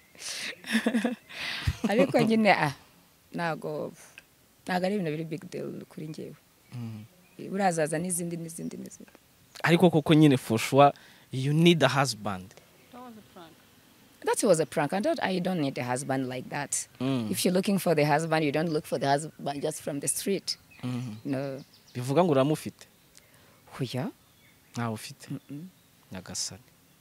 ariko nyine ntago ari ibintu biri big deal kuri njyewe burazaza n'izindi ariko koko nyine for sure you need a husband. That was a prank. I don't need a husband like that. If you're looking for the husband, you don't look for the husband just from the street. No. Bivuga ngo uramufite. Huya? Ntawe ufite. Nyagasani.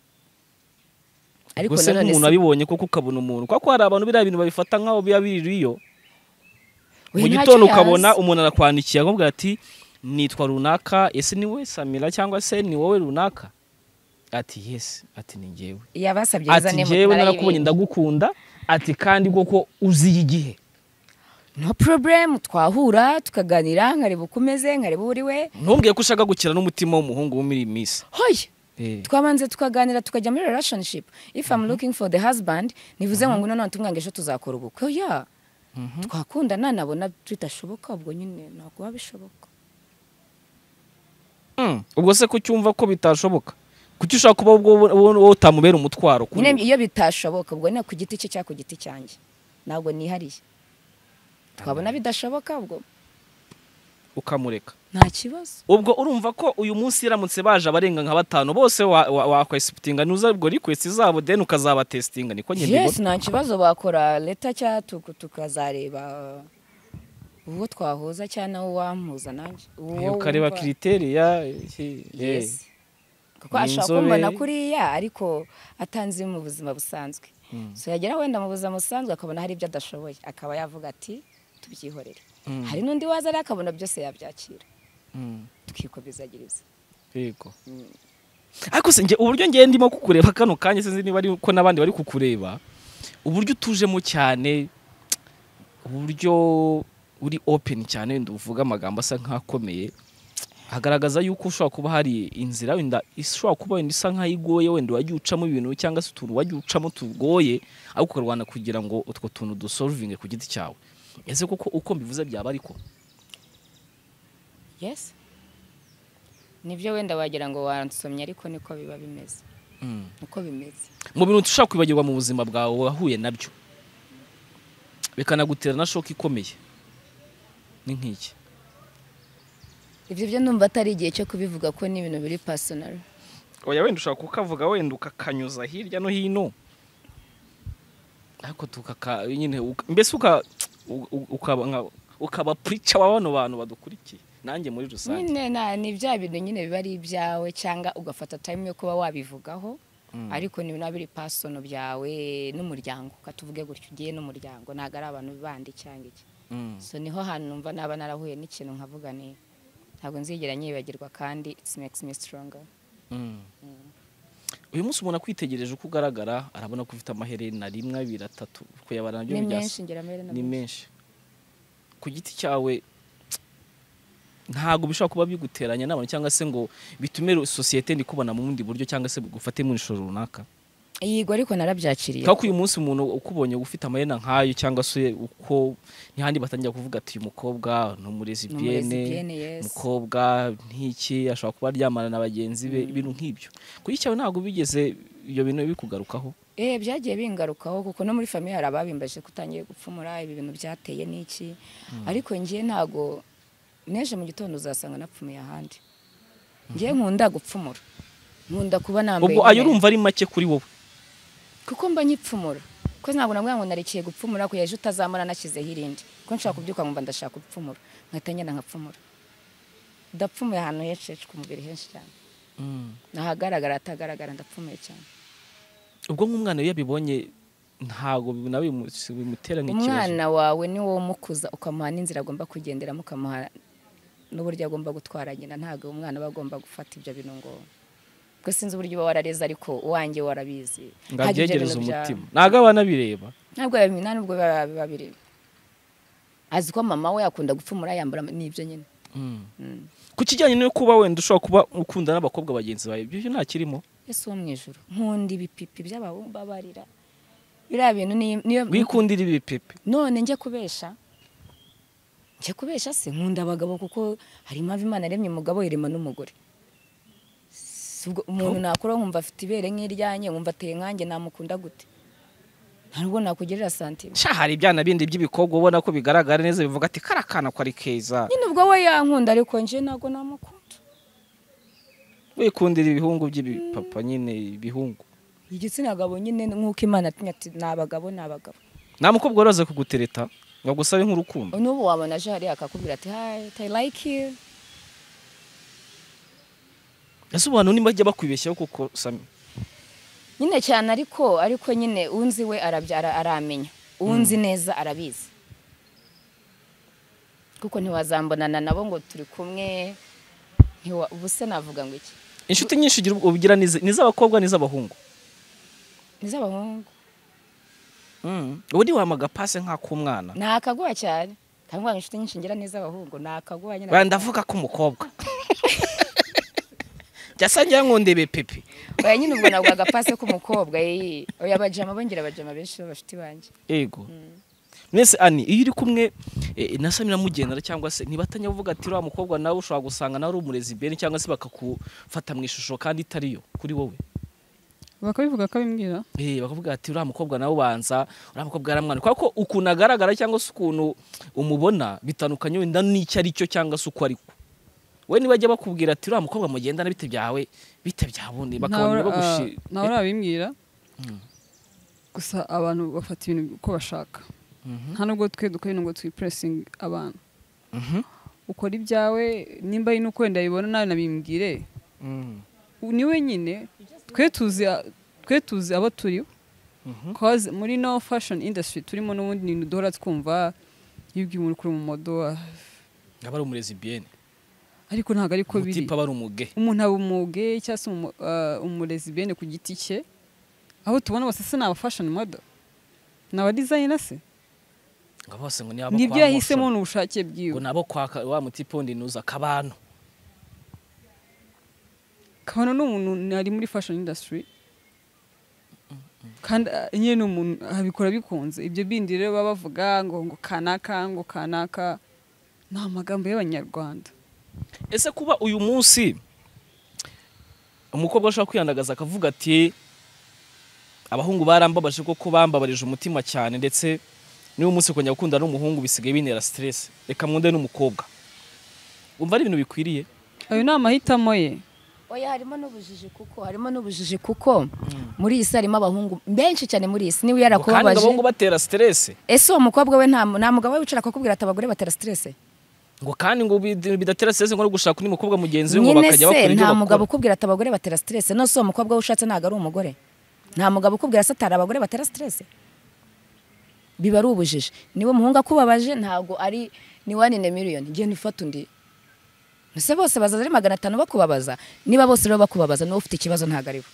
Ariko none umuntu abibonye koko ukabona umuntu. Kwa hari abantu biriya bintu babifata nkaho biyabiriyo. Mu gitondo ukabona umuntu arakwandikiye akubwira ati nitwa runaka, ese ni we Samira cyangwa se ni wowe runaka? Ati yes, ati ni njyewe. Yabasabye izane mu njyewe narakubonye ndagukunda, ati kandi koko uziye igihe. No problem, twahura tukaganira nkareba ukomeze nkareba uri we. Ntumbwiye ko ushaka gukira n'umutima w'umuhungu wo muri Miss. Hoye. Twabanze tukaganira tukajya muri relationship. If I'm looking for the husband, nivuze ngo none tumwange ejo tuzakora ubukwe. Oya. Twakunda nabona tutashoboka ubwo nyine ntabwo babishoboka. Ubwo se ko cyumva ko bitashoboka? Kuki ushaka kuba wowe utamubera umutwaro kuri? Nyine iyo bitashoboka ubwo ni ku giti cye cyangwa ku giti cyanjye. Ntabwo nihariye. Twabona bidashoboka ubwo ukamureka. Nta kibazo. Ubwo urumva ko uyu munsi iramutse baje abarenga nka batanu bose wakwesiputinga nuza ubwo request zabo then ukazaba testinga niko nyine. Yes, nta kibazo bakora leta cya tukazareba uwo twahoza cyane aho wampuza nanjye. Ukareba criteria. Yes. Kuko ashaka kumbona kuriya ariko atanze mu buzima busanzwe. So yagera wenda mu buzima busanzwe akabona hari ibyo adashoboye akaba yavuga ati tubyihorere. Hari nundi waza ari akabona byose yabyakira. Tukikomezagiriza. Yego. Ariko se nge uburyo ngiye ndimo kukureba kano kanye sinzi niba ari ko nabandi bari kukureba. Uburyo utujemo cyane uburyo uri open cyane nduvuga amagambo asa nkakomeye. Hagaragaza yuko ushobora kuba hari inzira wenda ishobora kuba wenda isa nkayigoye wenda wagiye ucamo ibintu cyangwa se utuntu wagiye ucamo tugoye ariko ukarwana kugira ngo utwo tuntu dusolvinge ku giti cyawe. Ese koko uko mbivuze byaba ariko? Yes. Nibyo wenda wagira ngo wansomye ariko niko biba bimeze. Uko bimeze. Mu bintu ushaka kwibagirwa mu buzima bwawe wahuye nabyo. Bikanagutera na shock ikomeye. Ni nk'iki? Ibyo byo numva atari igihe cyo kubivuga ko ni ibintu biri personal. Oya wenda ushaka kukavuga wenda ukakanyuza hirya no hino. Ariko tukaka nyine mbese ukaba preacher w'abano bantu badukurikiye. Nanjye muri rusange. Nyine ni bya bintu nyine biba ari ibyawe cyangwa ugafata time yo kuba wabivugaho. Ariko ni biri personal byawe n'umuryango. Katuvuge gutyo ugiye n'umuryango ntago ari abantu bandi cyangwa iki. So niho hantu numva naba narahuye n'ikintu nkavuga ni ntabwo nzigera nyibagirwa kandi it makes me stronger. Uyu munsi umuntu akwitegereje uko ugaragara arabona ko ufite amaherena 1 2 3 ko yabana nabyo byase. Ni menshi. Ku giti cyawe ntago bishobora kuba biguteranya n'abantu cyangwa se ngo bitume societe ndikubona mu bundi buryo cyangwa se gufate mu ishoro runaka. Yego ariko narabyakiriye. Kako uyu munsi umuntu ukubonye ufite amayena nkayo cyangwa se uko ntihandi batangira kuvuga ati uyu mukobwa no muri lesbienne mukobwa ntiki ashobora kuba ryamana na bagenzi be ibintu nk'ibyo. Kuki cyawe ntago bigeze iyo bintu bikugarukaho? Byagiye bingarukaho kuko no muri famille hari ababimbaje kutangiye gupfumura ibi bintu byateye n'iki. Ariko ngiye ntago neje mu gitondo uzasanga napfumuye ahandi. Ngiye nkunda gupfumura. Nkunda kuba nambaye. Ubwo ayo urumva ari make kuri wowe. Kuko mba nyipfumura. Ko ntabwo namwe ngo narikiye gupfumura ko yaje utazamara nashyizeho irindi. Ko nshaka kubyuka ngumva ndashaka gupfumura. Nkatanya nkapfumura. Ndapfumuye ahantu henshi ku mubiri henshi cyane. Nahagaragara atagaragara ndapfumuye cyane. Ubwo nk'umwana iyo yabibonye ntago nawe bimutera nk'ikibazo. Umwana wawe ni wowe mukuza ukamuha n'inzira agomba kugenderamo ukamuha n'uburyo agomba gutwara nyina ntago umwana bagomba gufata ibyo bintu ngo ko sinzi uburyo warareza ariko wanjye warabizi. Ngabyegereza umutima. Naga abana bireba. Ntabwo yabimina nubwo babireba. Azi ko mama we yakunda gupfumura yambara n'ibyo nyine. Ku kijyanye no kuba wenda ushobora kuba ukunda n'abakobwa bagenzi bawe ibyo nta kirimo. ese wo mu ijuru nkunda ibipipi by'abahungu babarira biriya bintu niyo wikundira ibipipi none njye kubesha se nkunda abagabo kuko hari impamvu Imana yaremye umugabo irema n'umugore ubwo umuntu nakora nkumva afite ibere nk'iryanye nkumva ateye nkanjye namukunda gute ntabwo nakugirira santime sha hari ibyana bindi by'ibikobwa ubona ko bigaragara neza bivuga ati karakana ko ari keza nyine ubwo we yankunda ariko nje ntabwo namukunda wikundira ibihungu by'ibipapa nyine ibihungu igitsina gabo nyine nk'uko Imana ati ni abagabo nta mukobwa waraza kugutereta ngo agusabe nk'urukundo n'ubu wabona aje hariya akakubwira ati hi I like you ese abantu ntibajya bakwibeshyaho kuko Sami nyine cyane ariko nyine unzi we aramenya unzi neza arabizi kuko ntiwazambonana nabo ngo turi kumwe ubu se navuga ngo iki inshuti nyinshi ugira n'iz'abakobwa n'iz'abahungu ubu ntiwamaga pase nk'ak'umwana nakaguha cyane kandi inshuti nyinshi ngira n'iz'abahungu nakaguha nyine ndavuga ko umukobwa Jasangira nkondebe pepe. Oya nyine ubwo nabwo agapase k'umukobwa oya bajama bongira bajama benshi bafite banje. Yego. Mwese ani iyo uri kumwe na Samira mugendera cyangwa se nibatanya uvuga ati uriya mukobwa nawe ushobora gusanga nawe uri umurezi bene cyangwa se bakakufata mu ishusho kandi itariyo kuri wowe. Bakabivuga kabimbwira. Bakavuga ati uriya mukobwa nawe ubanza uriya mukobwa yaramwana kuko ukuntu agaragara cyangwa se ukuntu umubona bitandukanye wenda n'icyo ari cyo cyangwa se uko ariko. We nibajya bakubwira ati uriya mukobwa mugendana bite byawe bite byabundi bakabona bagushi nawe urabimbwira. Gusa abantu bafata ibintu uko bashaka. Nta nubwo twe dukora ngo twipressing abantu. Ukora ibyawe nimba ari nuko wenda bibona nawe nabimbwire. Ni wenyine twe tuzi abo turi. Cause muri no fashion industry turimo n'ubundi ni duhora twumva yibwiye umuntu kuri mu modo abari umurezi bien. Ariko ntago ariko biri. Tipa bari umuge. Umuntu aba umuge cyase umurezi bien ku giti cye. Aho tubona bose se n'aba fashion model. N'aba designer se. Ngabose ngo ni abo nibyo yahisemo n'ubushake bwiwe. Ngo nabo kwa wa mutipo ndinuza kabano. Kabano n'umuntu ari muri fashion industry. Kandi nyene n'umuntu abikora bikunze. Ibyo bindi rero baba bavuga ngo kanaka nta magambo y'abanyarwanda. Ese kuba uyu munsi umukobwa ashaka kwiyandagaza akavuga ati abahungu barambabaje koko bambabarije umutima cyane ndetse niwo munsi kongera gukunda n'umuhungu bisigaye binera stress reka mwunde n'umukobwa umva ari ibintu bikwiriye ayo ni amahitamo ye. Oya harimo n'ubujiji kuko muri iyi harimo abahungu benshi cyane muri iyi niwe yarakubabaje kandi abahungu batera stress. Ese uwo mukobwa we nta mugabo we wicara akakubwira ati abagore batera stress ngo kandi ngo bidatera stress ngo no gushaka undi mukobwa mugenzi we ngo bakajya bakora ibyo nta mugabo ukubwira ati abagore batera stress no so umukobwa we ushatse ntago ari umugore nta mugabo ukubwira se atari abagore batera stress biba ari ubujiji niwe muhungu akubabaje ntago ari ni 1 in a million ngiye nifata undi nese bose bazaza ari 500 bakubabaza niba bose rero bakubabaza no ufite ikibazo ntago ari bo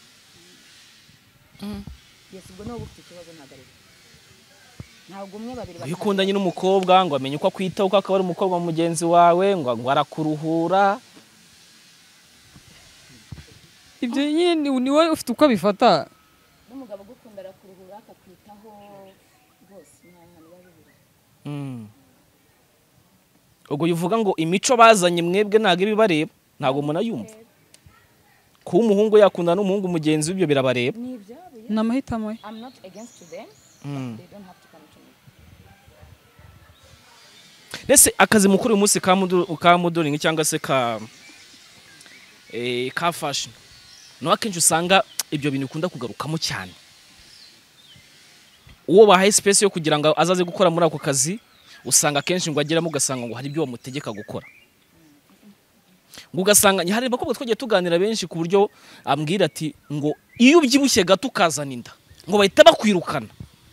yes ubwo no ufite ikibazo ntago ari bo ntago umwe babiri bakaba ukundanye n'umukobwa ngo amenye uko akwitaho uko akaba ari umukobwa mugenzi wawe ngo arakuruhura ibyo nyine ni wowe ufite uko bifata n'umugabo gukunda arakuruhura akakwitaho rwose nta hantu babibura ubwo yuvuga ngo imico bazanye mwebwe ntago ibibareba ntago umuntu ayumva kuba umuhungu yakundana n'umuhungu mugenzi w'ibyo birabareba ni amahitamo ye. I'm not against them they don't have to come to me. Nese akazi mukuru uyu munsi ka modeling cyangwa se ka fashion no akenshi usanga ibyo bintu ukunda kugarukamo cyane uwo bahaye space yo kugira ngo azaze gukora muri ako kazi usanga kenshi ngo ageramo ugasanga ngo hari ibyo bamutegeka gukora ngo ugasanga hari bakobwa twagiye tuganira benshi ku buryo ambwira ati ngo iyo ubyibushye gato ukazana inda ngo bahita bakwirukana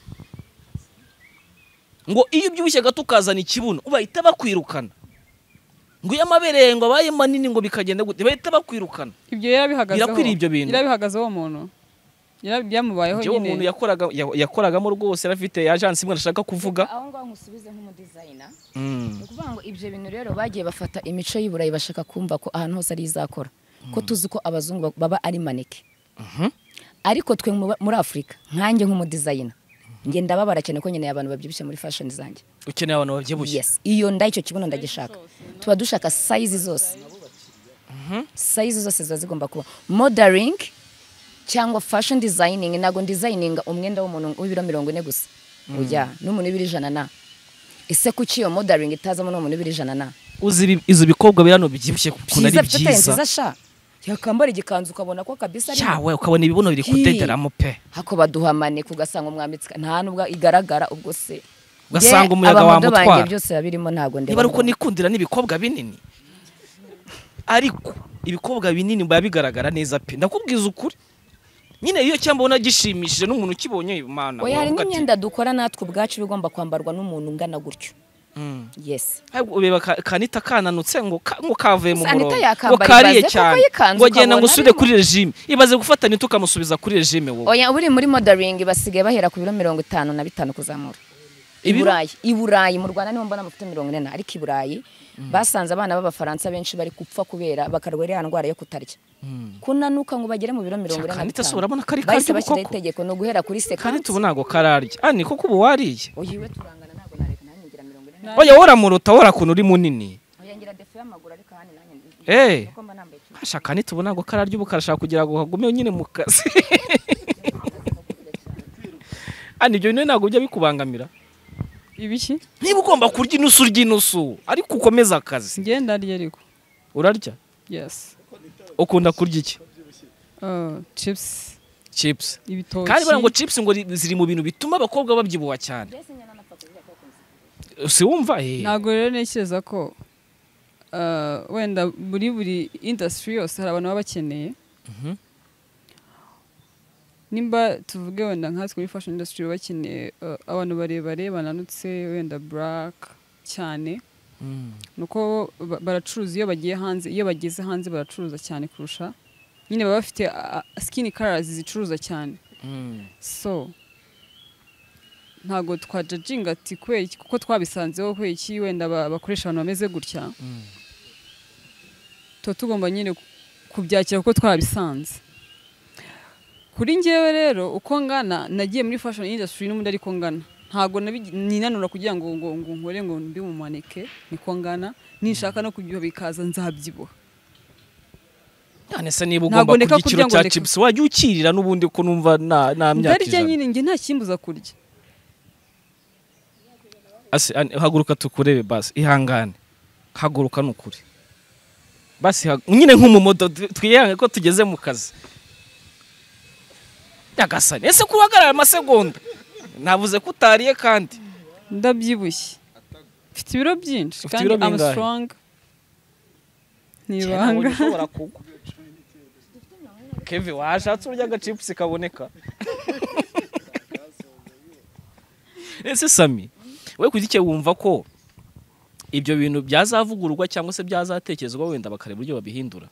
ngo iyo ubyibushye gato ukazana ikibuno bahita bakwirukana ngo iyo amabere ngo abaye manini ngo bikagenda gute bahita bakwirukana. Ibyo yarabihagazeho birakwiriye ibyo bintu yarabihagazeho umuntu yarabyamubayeho nyine umuntu yakoragamo rwose yarafite agence imwe ashaka kuvuga aho ngaho nkusubize nk'umudesigner no kuvuga ngo ibyo bintu rero bagiye bafata imico y'iburayi bashaka kumva ko ahantu hose ari izakora ko tuzi ko abazungu baba ari maneke ariko twe muri Afurika nkanjye nk'umudizayina njye ndababara cyane ko nyine abantu babyibushye muri fashion zanjye. ukeneye abantu babyibushye. Yes, iyo nda icyo kibuno ndagishaka. Tuba dushaka size zose. Size zose ziba zigomba kuba modeling cyangwa fashion designing. Nago designing umwenda w'umuntu w'ibiro 40 gusa. Ujya n'umuntu w'ibiro 100 na. Ese kuki iyo modeling itazamo n'umuntu w'ibiro 100 na? Uzi izo bikobwa birano byibushye kuna ari byiza. Yakambara igikanzu ukabona ko kabisa ari. Cyawe ukabona ibibuno biri kudederamo pe. Hako baduhamane kugasanga umwambitsi nta nubwo igaragara ubwo se. Ugasanga umuyaga wa mutwara. Byose babirimo ntago ndeba. Niba ruko nikundira n'ibikobwa binini. Ariko ibikobwa binini bigaragara neza pe. Ndakubwiza ukuri. Nyine iyo cyamba ubona gishimishije n'umuntu ukibonye Imana. Oya hari n'imyenda dukora natwe ubwacu bigomba kwambarwa n'umuntu ungana gutyo. Yes. Ubeba kanita kananutse ngo kavuye mu murongo. Ngo kariye cyane. Ngo genda ngo usubire kuri regime. Ibaze gufatanya tukamusubiza kuri regime wowe. Oya uri muri modeling basigaye bahera ku biro 55 kuzamura. I Burayi mu Rwanda niho mbona mufite 40 ariko i Burayi basanze abana b'abafaransa benshi bari gupfa kubera bakarwara ya ndwara yo kutarya. Kunanuka ngo bagere mu biro 40. Kanita so urabona kari kandi koko. Itegeko no guhera kuri se kandi tubunago kararya. Ani koko ubu wariye. Oyiwe turangana nago nareka nanyigira 40. Oya wora muruta wora kuntu uri munini. Oya ngira defu y'amaguru ariko hani nanjye. Hashaka ni tubunago kararya ubu karashaka kugira ngo hagume nyine mu kazi. Ani byo ntabwo bijya bikubangamira. Ibiki? Niba ugomba kurya inusu ry'inusu ariko ukomeza akazi. Ngenda arya ariko. Urarya? Yes. Ukunda kurya iki? Chips. Chips. Ibitoki. Kandi bara ngo chips ngo ziri mu bintu bituma abakobwa babyibuha cyane. Si wumva Ntago rero ntekereza ko wenda buri industry yose hari abantu baba bakeneye. Nimba tuvuge wenda nkatwe muri fashion industry bakeneye abantu barebare bananutse wenda black cyane. Nuko baracuruza iyo bagiye hanze, iyo bageze hanze baracuruza cyane kurusha. Nyine baba bafite skin colors zicuruza cyane. So ntago twajajinga ati kuko twabisanzeho iki wenda bakoresha abantu bameze gutya. Tugomba nyine kubyakira kuko twabisanze. Kuri njyewe rero uko ngana nagiye muri fashion industry n'umundi ariko ngana ntago ninanura kugira ngo nkore ngo ndi mu maneke niko ngana nishaka no kujya bikaza nzabyibuha. None se niba ugomba kurya ikiro cya chips wajya ukirira n'ubundi ko numva na myaka ndarya nyine nge nta kimbuza kurya. Haguruka tukurebe basi ihangane. Haguruka nukuri. Basi nyine nk'umumodo twiyange ko tugeze mu kazi. Yagasane ese kuhagarara amasegonda navuze ko utariye kandi ndabyibushye mfite ibiro byinshi kandi I'm strong nibanga Kevin washatse urya gachips kaboneka. Ese Sami we kuzike wumva ko ibyo bintu byazavugururwa cyangwa se byazatekerezwa wenda bakareba uburyo babihindura?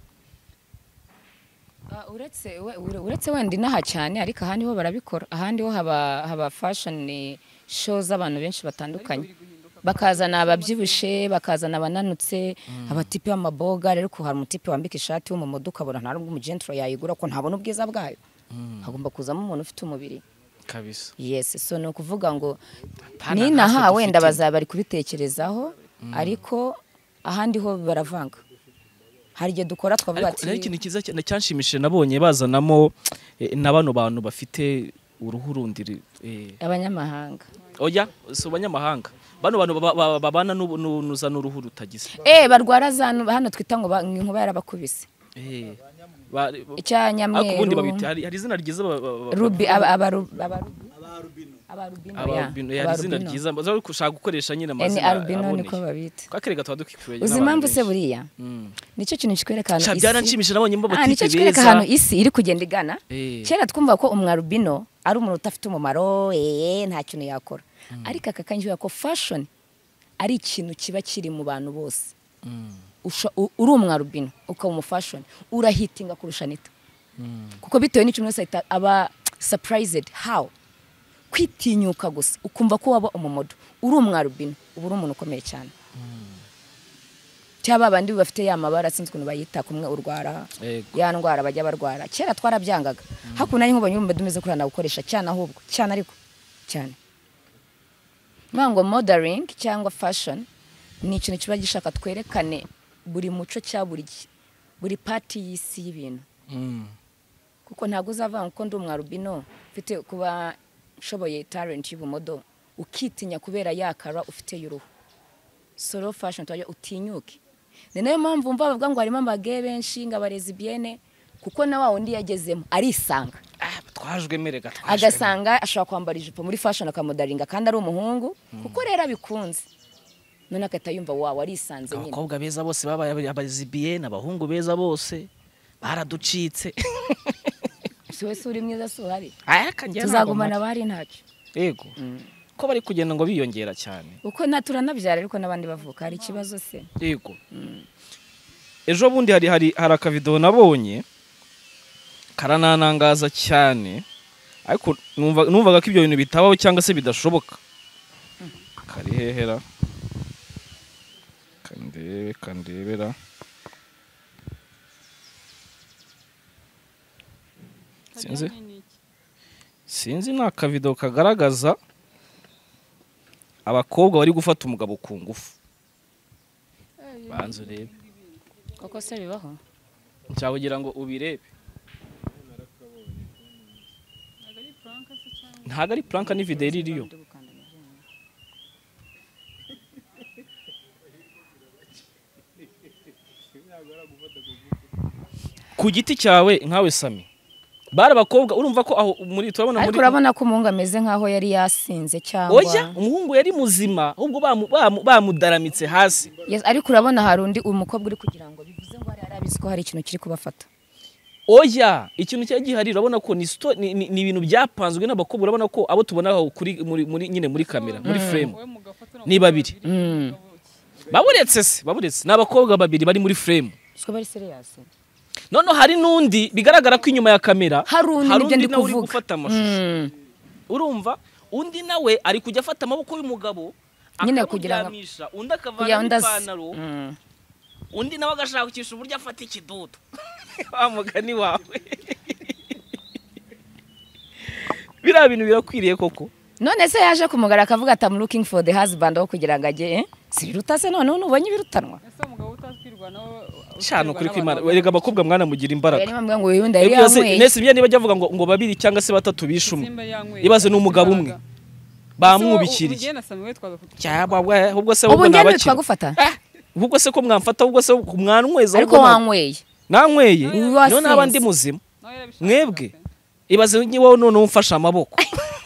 Uretse wenda inaha cyane ariko ahandi ho barabikora. Ahandi ho haba fashion shows abantu benshi batandukanye. Bakazana ababyibushe, bakazana abananutse, abatipe y'amaboga rero ko hari umutipe wambika ishati wo mu modoka abona nta rubwo umugentro yayigura ko ntabona ubwiza bwayo. Hagomba kuzamo umuntu ufite umubiri. Kabisa. Yes, so no kuvuga ngo ninaha wenda bazabari kubitekerezaho ariko ahandi ho baravanga. Hari igihe dukora twavuga ati ikintu kiza cyane cyanshimishije nabonye bazanamo nabano bantu bafite uruhu rundi abanyamahanga. Oya so abanyamahanga bano bantu babana n'uza n'uruhu rutagize barwara zano hano twita ngo inkuba yarabakubise icyanyamwe akubundi babita hari izina ryiza rubi abarubino hari izina ryiza baza gushaka gukoresha nyine amazina arubino niko babita kwakerega twadukikwiye uzi impamvu se buriya nicyo kintu kikwereka hano isi byaranshimishije nabonye mbo batite nicyo kikwereka hano isi iri kugenda igana kera twumva ko umwarubino ari umuntu utafite umumaro nta kintu yakora ariko akakanjye ko fashion ari ikintu kiba kiri mu bantu bose uri umwarubino ukaba mu fashion urahitinga kurusha nita kuko bitewe n'icyo wese aba surprised how kwitinyuka gusa ukumva ko waba umumodo uri umwarubino ubu uri umuntu ukomeye cyane cyaba abandi bafite ya mabara sinzi ukuntu bayita kumwe urwara ya ndwara bajya barwara kera twarabyangaga hakuno ari nk'ubonye urumva dumeze kurana gukoresha cyane ahubwo cyane ariko cyane ngo modeling cyangwa fashion ni ikintu kiba gishaka twerekane buri muco cya buri party y'isi y'ibintu kuko ntago uzavanga ko ndi umwarubino ufite kuba shoboye talent y'ubumodo ukitinya kubera yakara ufite y'uruhu solo fashion twaje utinyuke nayo mpamvu mva bavuga ngo harimo amage benshi ngabarezi biene kuko na wa undi yagezemo arisanga twajwe merega agasanga ashaka kwambara ijipo muri fashion akamodalinga kandi ari umuhungu kuko rero abikunze none akata yumva wawe arisanze nyine abakobwa beza bose babaye abarezi biene abahungu beza bose baraducitse wese uri mwiza so hari tuzagumana bari ntacyo yego ko bari kugenda ngo biyongera cyane uko naturanabyara ariko nabandi bavuka hari ikibazo se yego ejo bundi hari akavido nabonye karananangaza cyane ariko numvaga ko ibyo bintu bitabaho cyangwa se bidashoboka kari hehera kandebera sinzi ni akavido kagaragaza abakobwa bari gufata umugabo ku ngufu banza urebe koko se bibaho nshaka ngo ubirebe ntago ari planka ni video iriyo ku giti cyawe nkawe Sami bari abakobwa urumva ko aho muri turabona muri ariko urabona ko umuhungu ameze nkaho yari yasinze cyangwa oya umuhungu yari muzima ahubwo bamudaramitse hasi yes ariko urabona hari undi umukobwa uri kugira ngo bivuze ngo hari arabizi ko hari ikintu kiri kubafata oya ikintu cya gihari urabona ko ni ibintu byapanzwe n'abakobwa urabona ko abo tubona kuri muri nyine muri kamera muri frame ni babiri baburetse n'abakobwa babiri bari muri frame siko bari serious none hari nundi bigaragara ko inyuma ya kamera hari undi nawe uri gufata amashusho urumva undi nawe ari kujya afata amaboko y'umugabo nyine kugira ngo undi akavana ipantaro undi nawe agashakisha uburyo afata ikidodo wa mugani wawe biriya bintu birakwiriye koko none se yaje kumugara akavuga ati I'm looking for the husband wo kugira ngo ajye si biruta se none ubonye birutanwa ese umugabo utazwirwa nawe cyane kuri kwimana werega abakobwa mwana mugira imbaraga yari mambwa ngo yunda yari yamwe nese bya niba bavuga ngo babiri cyangwa se batatu bishumwe ibaze n'umugabo umwe bamwubikiriye cyaba we ubwo se ubwo njye twagufata ubwo se ko mwamfata ubwo se mwanyweza ariko wanyweye nanyweye none abandi muzima mwebwe ibaze wowe none umfasha amaboko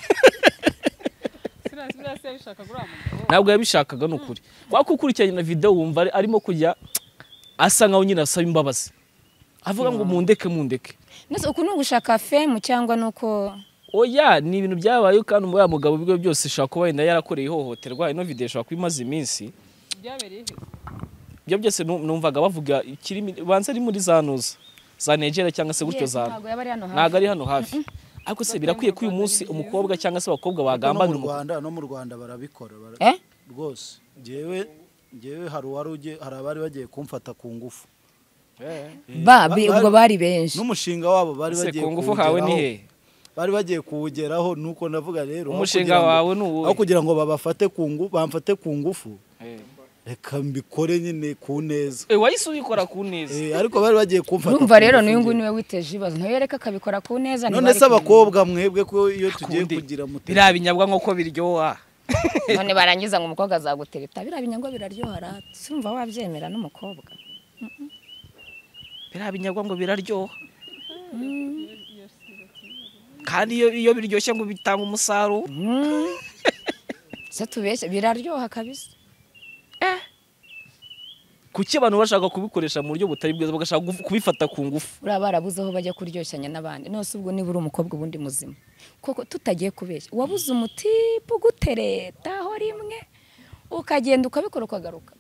ntabwo yabishakaga n'ukuri wako ukurikiranye na video wumva arimo kujya asa nkaho nyine asaba imbabazi avuga ngo mundeke nese uku ni ugushaka fame cyangwa nuko oya ni ibintu byabaye kandi umuya mugabo bigo byose ishaka kuba wenda yarakoreye ihohoterwa ino video ishaka kwimaza iminsi byabereye ibyo byose numvaga bavuga banza ari muri zanuza za Nigeria cyangwa se gutyo za ntago ari hano hafi ariko se birakwiye ko uyu munsi umukobwa cyangwa se abakobwa bagambanira mu Rwanda no mu Rwanda barabikora rwose jewe hari abari bagiye kumfata ku ngufu ubwo bari benshi n'umushinga wabo bari bagiye ku ngufu hawe ni he bari bagiye kuwugeraho nuko navuga rero umushinga wawe n'uwo aho kugira ngo bamfate ku ngufu reka mbikore nyine ku neza wahise ubikora ku neza ariko bari bagiye kumfata numva rero n'uyu nguyu niwe witeje ibibazo ntawereka akabikora ku neza none se abakobwa mwebwe ko iyo tugiye kugira mutima biriya binyabwa nk'uko biryoha none barangiza ngo umukobwa azagutereta biriya binyabwa biraryoha simva wabyemera n'umukobwa biriya binyabwa ngo biraryoha kandi iyo biryoshye ngo bitanga umusaruro se tubeshye biraryoha kabisa kuki abantu bashaka kubikoresha mu buryo butari bwiza bagashaka kubifata ku ngufu uriya barabuze aho bajya kuryoshyanya n'abandi nose ubwo niba uri umukobwa ubundi muzima koko tutagiye kubeshya wabuze umutipe uguteretaho rimwe ukagenda ukabikora ukagaruka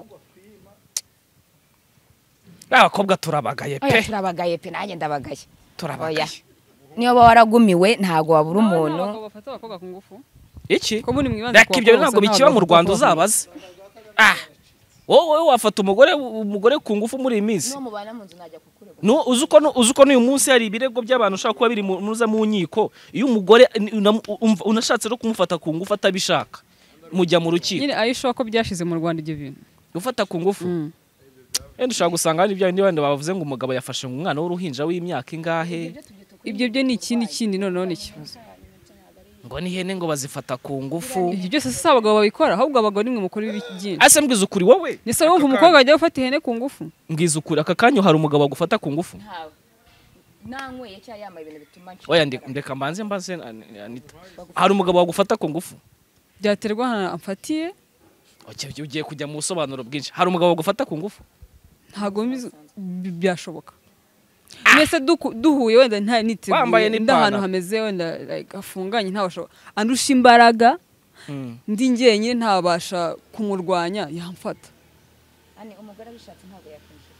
abakobwa turabagaye pe turabagaye pe nanjye ndabagaye turabagaye niyo baba waragumiwe ntago wabura umuntu iki reka ibyo ntabwo bikiba mu Rwanda uzabaze wowe wafata umugore ku ngufu muri iyi minsi no mubana mu nzu najya kukureba no uzuko n'uyu munsi hari ibirego by'abantu ushaka kuba biri muza mu nkiko iyo umugore unashatse no kumufata ku ngufu atabishaka mujya mu rukiko nyine ayishoka ko byashize mu Rwanda ibyo bintu gufata ku ngufu enda ushaka gusanga hari ibyo bandi bavuze ngo umugabo yafashe umwana w'uruhinja w'imyaka ingahe ibyo byo ni ikindi noneho ni ikibazo ngo n'ihene ngo bazifata ku ngufu ibyo byose si abagabo babikora ahubwo abagabo nimwe mukora ibigenda ase mbwiza ukuri wowe nese wumva umukobwa ajya gufata ihene ku ngufu mbwiza ukuri aka kanyo hari umugabo wagufata ku ngufu ntawe nanyweye cyangwa yambaye ibintu bituma oya ndeka mbanze Anita hari umugabo wagufata ku ngufu byaterwa ahantu amfatiye ugiye kujya mu busobanuro bwinshi hari umugabo wagufata ku ngufu ntabwo byashoboka mwese duhuye wenda nta wambaye niteguye ndahantu hameze wenda hafunganye ntawashobora andusha imbaraga ndi njyenyine ntabasha kumurwanya yamfata umugore abishatse ntabwo yakwinjira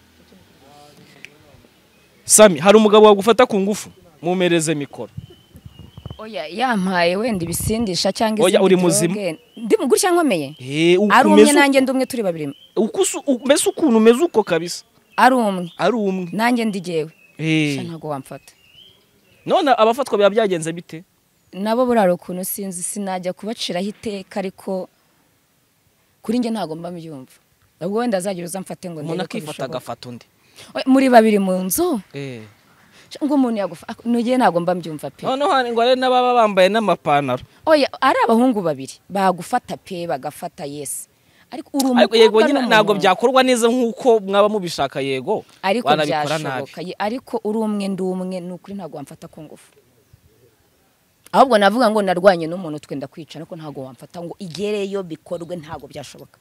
Sami hari umugabo wagufata ku ngufu mumereze mikoro oya yampaye wenda ibisindisha cyangwa oya uri muzima ndi muguri cyangwa nkomeye ari umeze umwe nanjye ndi umwe turi babiri mbese ukuntu umeze uko kabisa ari umwe nanjye ndi jyewe ntabwo wamfata none abafatwa biba byagenze bite nabo burara ukuntu sinzi sinajya kubaciraho iteka ariko kuri njye ntabwo mba mbyumva ubwo wenda azagira uzamfate ngo umuntu akifata agafata undi muri babiri mu nzu ngo umuntu yagufa nugiye ntabwo mba mbyumva pe noneho ngo ari n'ababa bambaye n'amapantaro oya ari abahungu babiri bagufata pe bagafata yesi ariko uri umukobwa yego nyine ntabwo byakorwa neza nk'uko mwaba mubishaka yego ariko byashoboka ariko uri umwe ndi umwe ni ukuri ntabwo wamfata ku ngufu ahubwo navuga ngo narwanye n'umuntu twenda kwica ariko ntabwo wamfata ngo igereyo bikorwe ntabwo byashoboka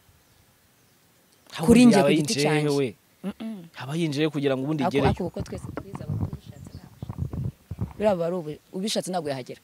kuri njye ku giti cyanjye haba yinjiye kugira ngo ubundi igereyo ariko kuko twese turiza ababishatse ntabwo ubishatse ntabwo yahagera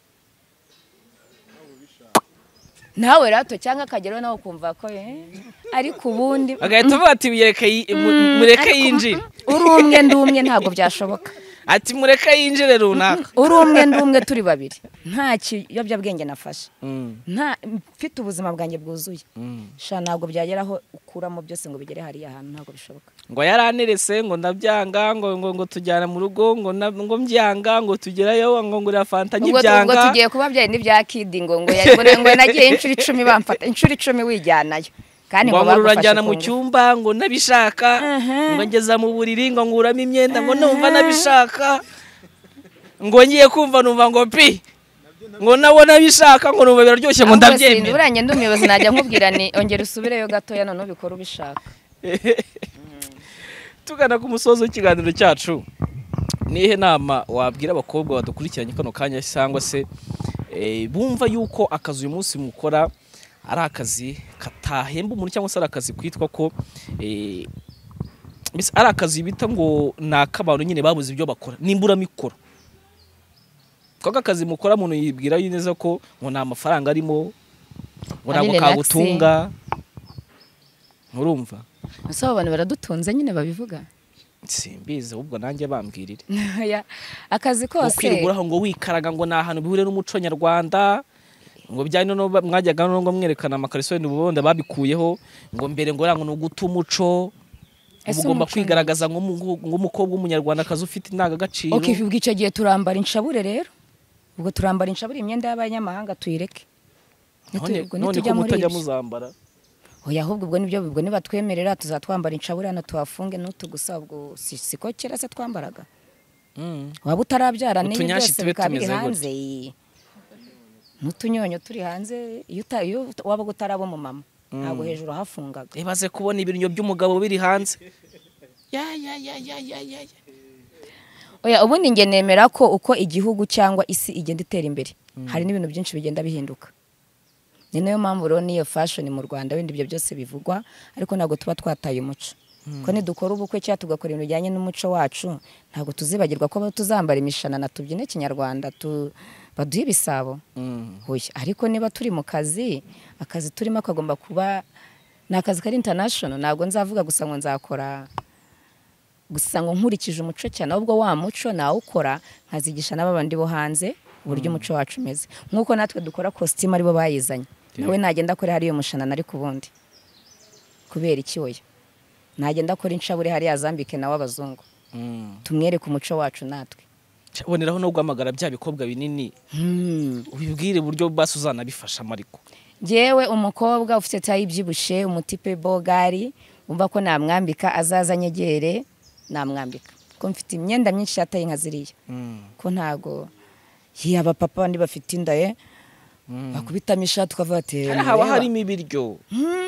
nawe rato cyangwa akageraho nawe ukumva ko ariko ubundi agahita avuga ati mureke yinjire uri umwe ndi umwe ntabwo byashoboka ati mureke yinjire runaka uri umwe ndi umwe turi babiri nta kiyobyabwenge nafashe mfite ubuzima bwanjye bwuzuye ntabwo byageraho ukuramo byose ngo bigere hariya hantu ntabwo bishoboka ngo yaranerese ngo ndabyanga ngo tujyana mu rugo ngo mbyanga ngo tugerayo ngo ngura fanta nyibyanga ubwo tugiye kuba byari n'ibya kidi ngo nagiye inshuro 10 bamfata inshuro 10 wijyanayo kandi ngo bagufashe mu cyumba ngo nabishaka ngo ngeza mu buriri ngo nguramo imyenda ngo numva nabishaka ngo ngiye kumva numva ngo pi ngo nawe nabishaka ngo numva biraryoshye ngo ndabyemera buranye ndumuyobozi najya nkubwira ni ongera usubireyo gatoya none ubikora ubishaka tugana ku musozo w'ikiganiro cyacu nihe nama wabwira abakobwa badukurikiranye kano kanya cyangwa se bumva yuko akazi uyu munsi mukora ari akazi katahemba umuntu cyangwa se ari akazi kwitwa ko ari akazi bita ngo ni ak'abantu nyine babuze ibyo bakora n'imburamikoro kuko akazi mukora umuntu yibwira neza ko ngo nta mafaranga arimo ngo ntabwo kagutunga murumva ese abo bantu baradutunze nyine babivuga simbizi ahubwo nanjye bambwirire akazi kose ukwiruguraho ngo wikaraga ngo ni ahantu bihure n'umuco nyarwanda ngo bijyanye no mwajyaga ngo mwerekana amakariso y'ubundi bubondo babikuyeho ngo mbere ngo rango no guta umuco ugomba kwigaragaza nk'umukobwa w'umunyarwanda akazi ufite indangagaciro ubwo icyo gihe turambara inshabure rero ubwo turambara inshabure imyenda y'abanyamahanga tuyireke none ko mutajya muzambara oya ahubwo ubwo niba twemerera tuzatwambara inshabure hano tuhafunge n'utugusa ubwo siko kera se twambaraga waba utarabyara n'ibi byose bikaba biri hanze n'utunyonyo turi hanze iyo waba utaraba umumama ntabwo hejuru hafungaga ibaze kubona ibiryo by'umugabo biri hanze oya ubundi nge nemera ko uko igihugu cyangwa isi igenda itera imbere hari n'ibintu byinshi bigenda bihinduka ni nayo mpamvu rero n'iyo fashion mu Rwanda wenda ibyo byose bivugwa ariko ntabwo tuba twataye umuco ko nidukora ubukwe cyangwa tugakora ibintu bijyanye n'umuco wacu ntabwo tuzibagirwa ko tuzambara imishanana tubyine kinyarwanda baduhe ibisabo ariko niba turi mu kazi akazi turimo kagomba kuba ni akazi kari international ntabwo nzavuga gusa ngo nzakora gusa ngo nkurikije umuco cyane ahubwo wa muco nawukora nkazigisha n'abandi bo hanze uburyo umuco wacu umeze nk'uko natwe dukora costume aribo bayizanye nawe nagenda akora hariyo mushanana ariko ubundi kubera iki oya nagenda akora incabure hariya zambike nawe abazungu tumwereke umuco wacu natwe boneraho no guhamagara bya bikobwa binini ubibwire buryo basi uzanabifashamo ariko njyewe umukobwa ufite tayi ibyibushe umutipe bogari umva ko namwambika azaza nyegere namwambika ko mfite imyenda myinshi yataye nka ziriya ko ntago yaba papa bandi bafite inda ye bakubitamo ishati ukavuga ati haba harimo ibiryo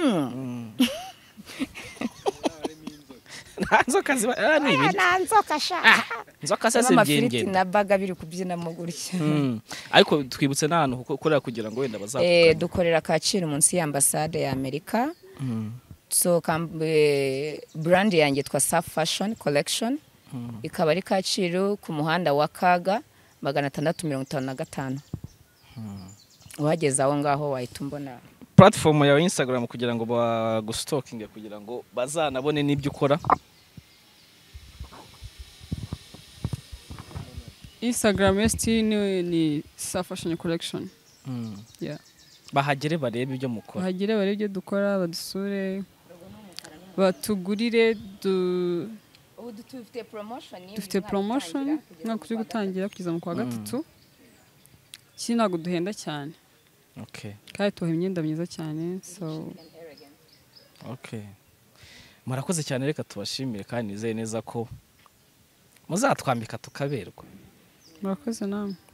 nzoka ziba ni ibiryo nzoka sha nzoka se amafiriti na baga biri kubyinamo gutya ariko twibutse n'ahantu ukorera kugira ngo wenda bazavuga dukorera Kacyiru munsi y'ambasade ya Amerika so brand yanjye twa Safi Fashion Collection ikaba ari Kacyiru ku muhanda wa Kaga 655 uhageze aho ngaho wahita umbona platform yawe Instagram kugira ngo bagustokinge kugira ngo bazanabone n'ibyo ukora Instagram ni Safi Fashion Collection. Yeah. Bahagere barebe ibyo mukora. Bahagere barebe ibyo dukora badusure batugurire dufite promotion mwaka uri gutangira kugeza mu kwa gatatu kinago duhenda cyane. Okay. Kandi tuha imyenda myiza cyane so okay. Murakoze cyane reka tubashimire kandi nizeye neza ko muzatwambika tukaberwa. Murakoze namwe.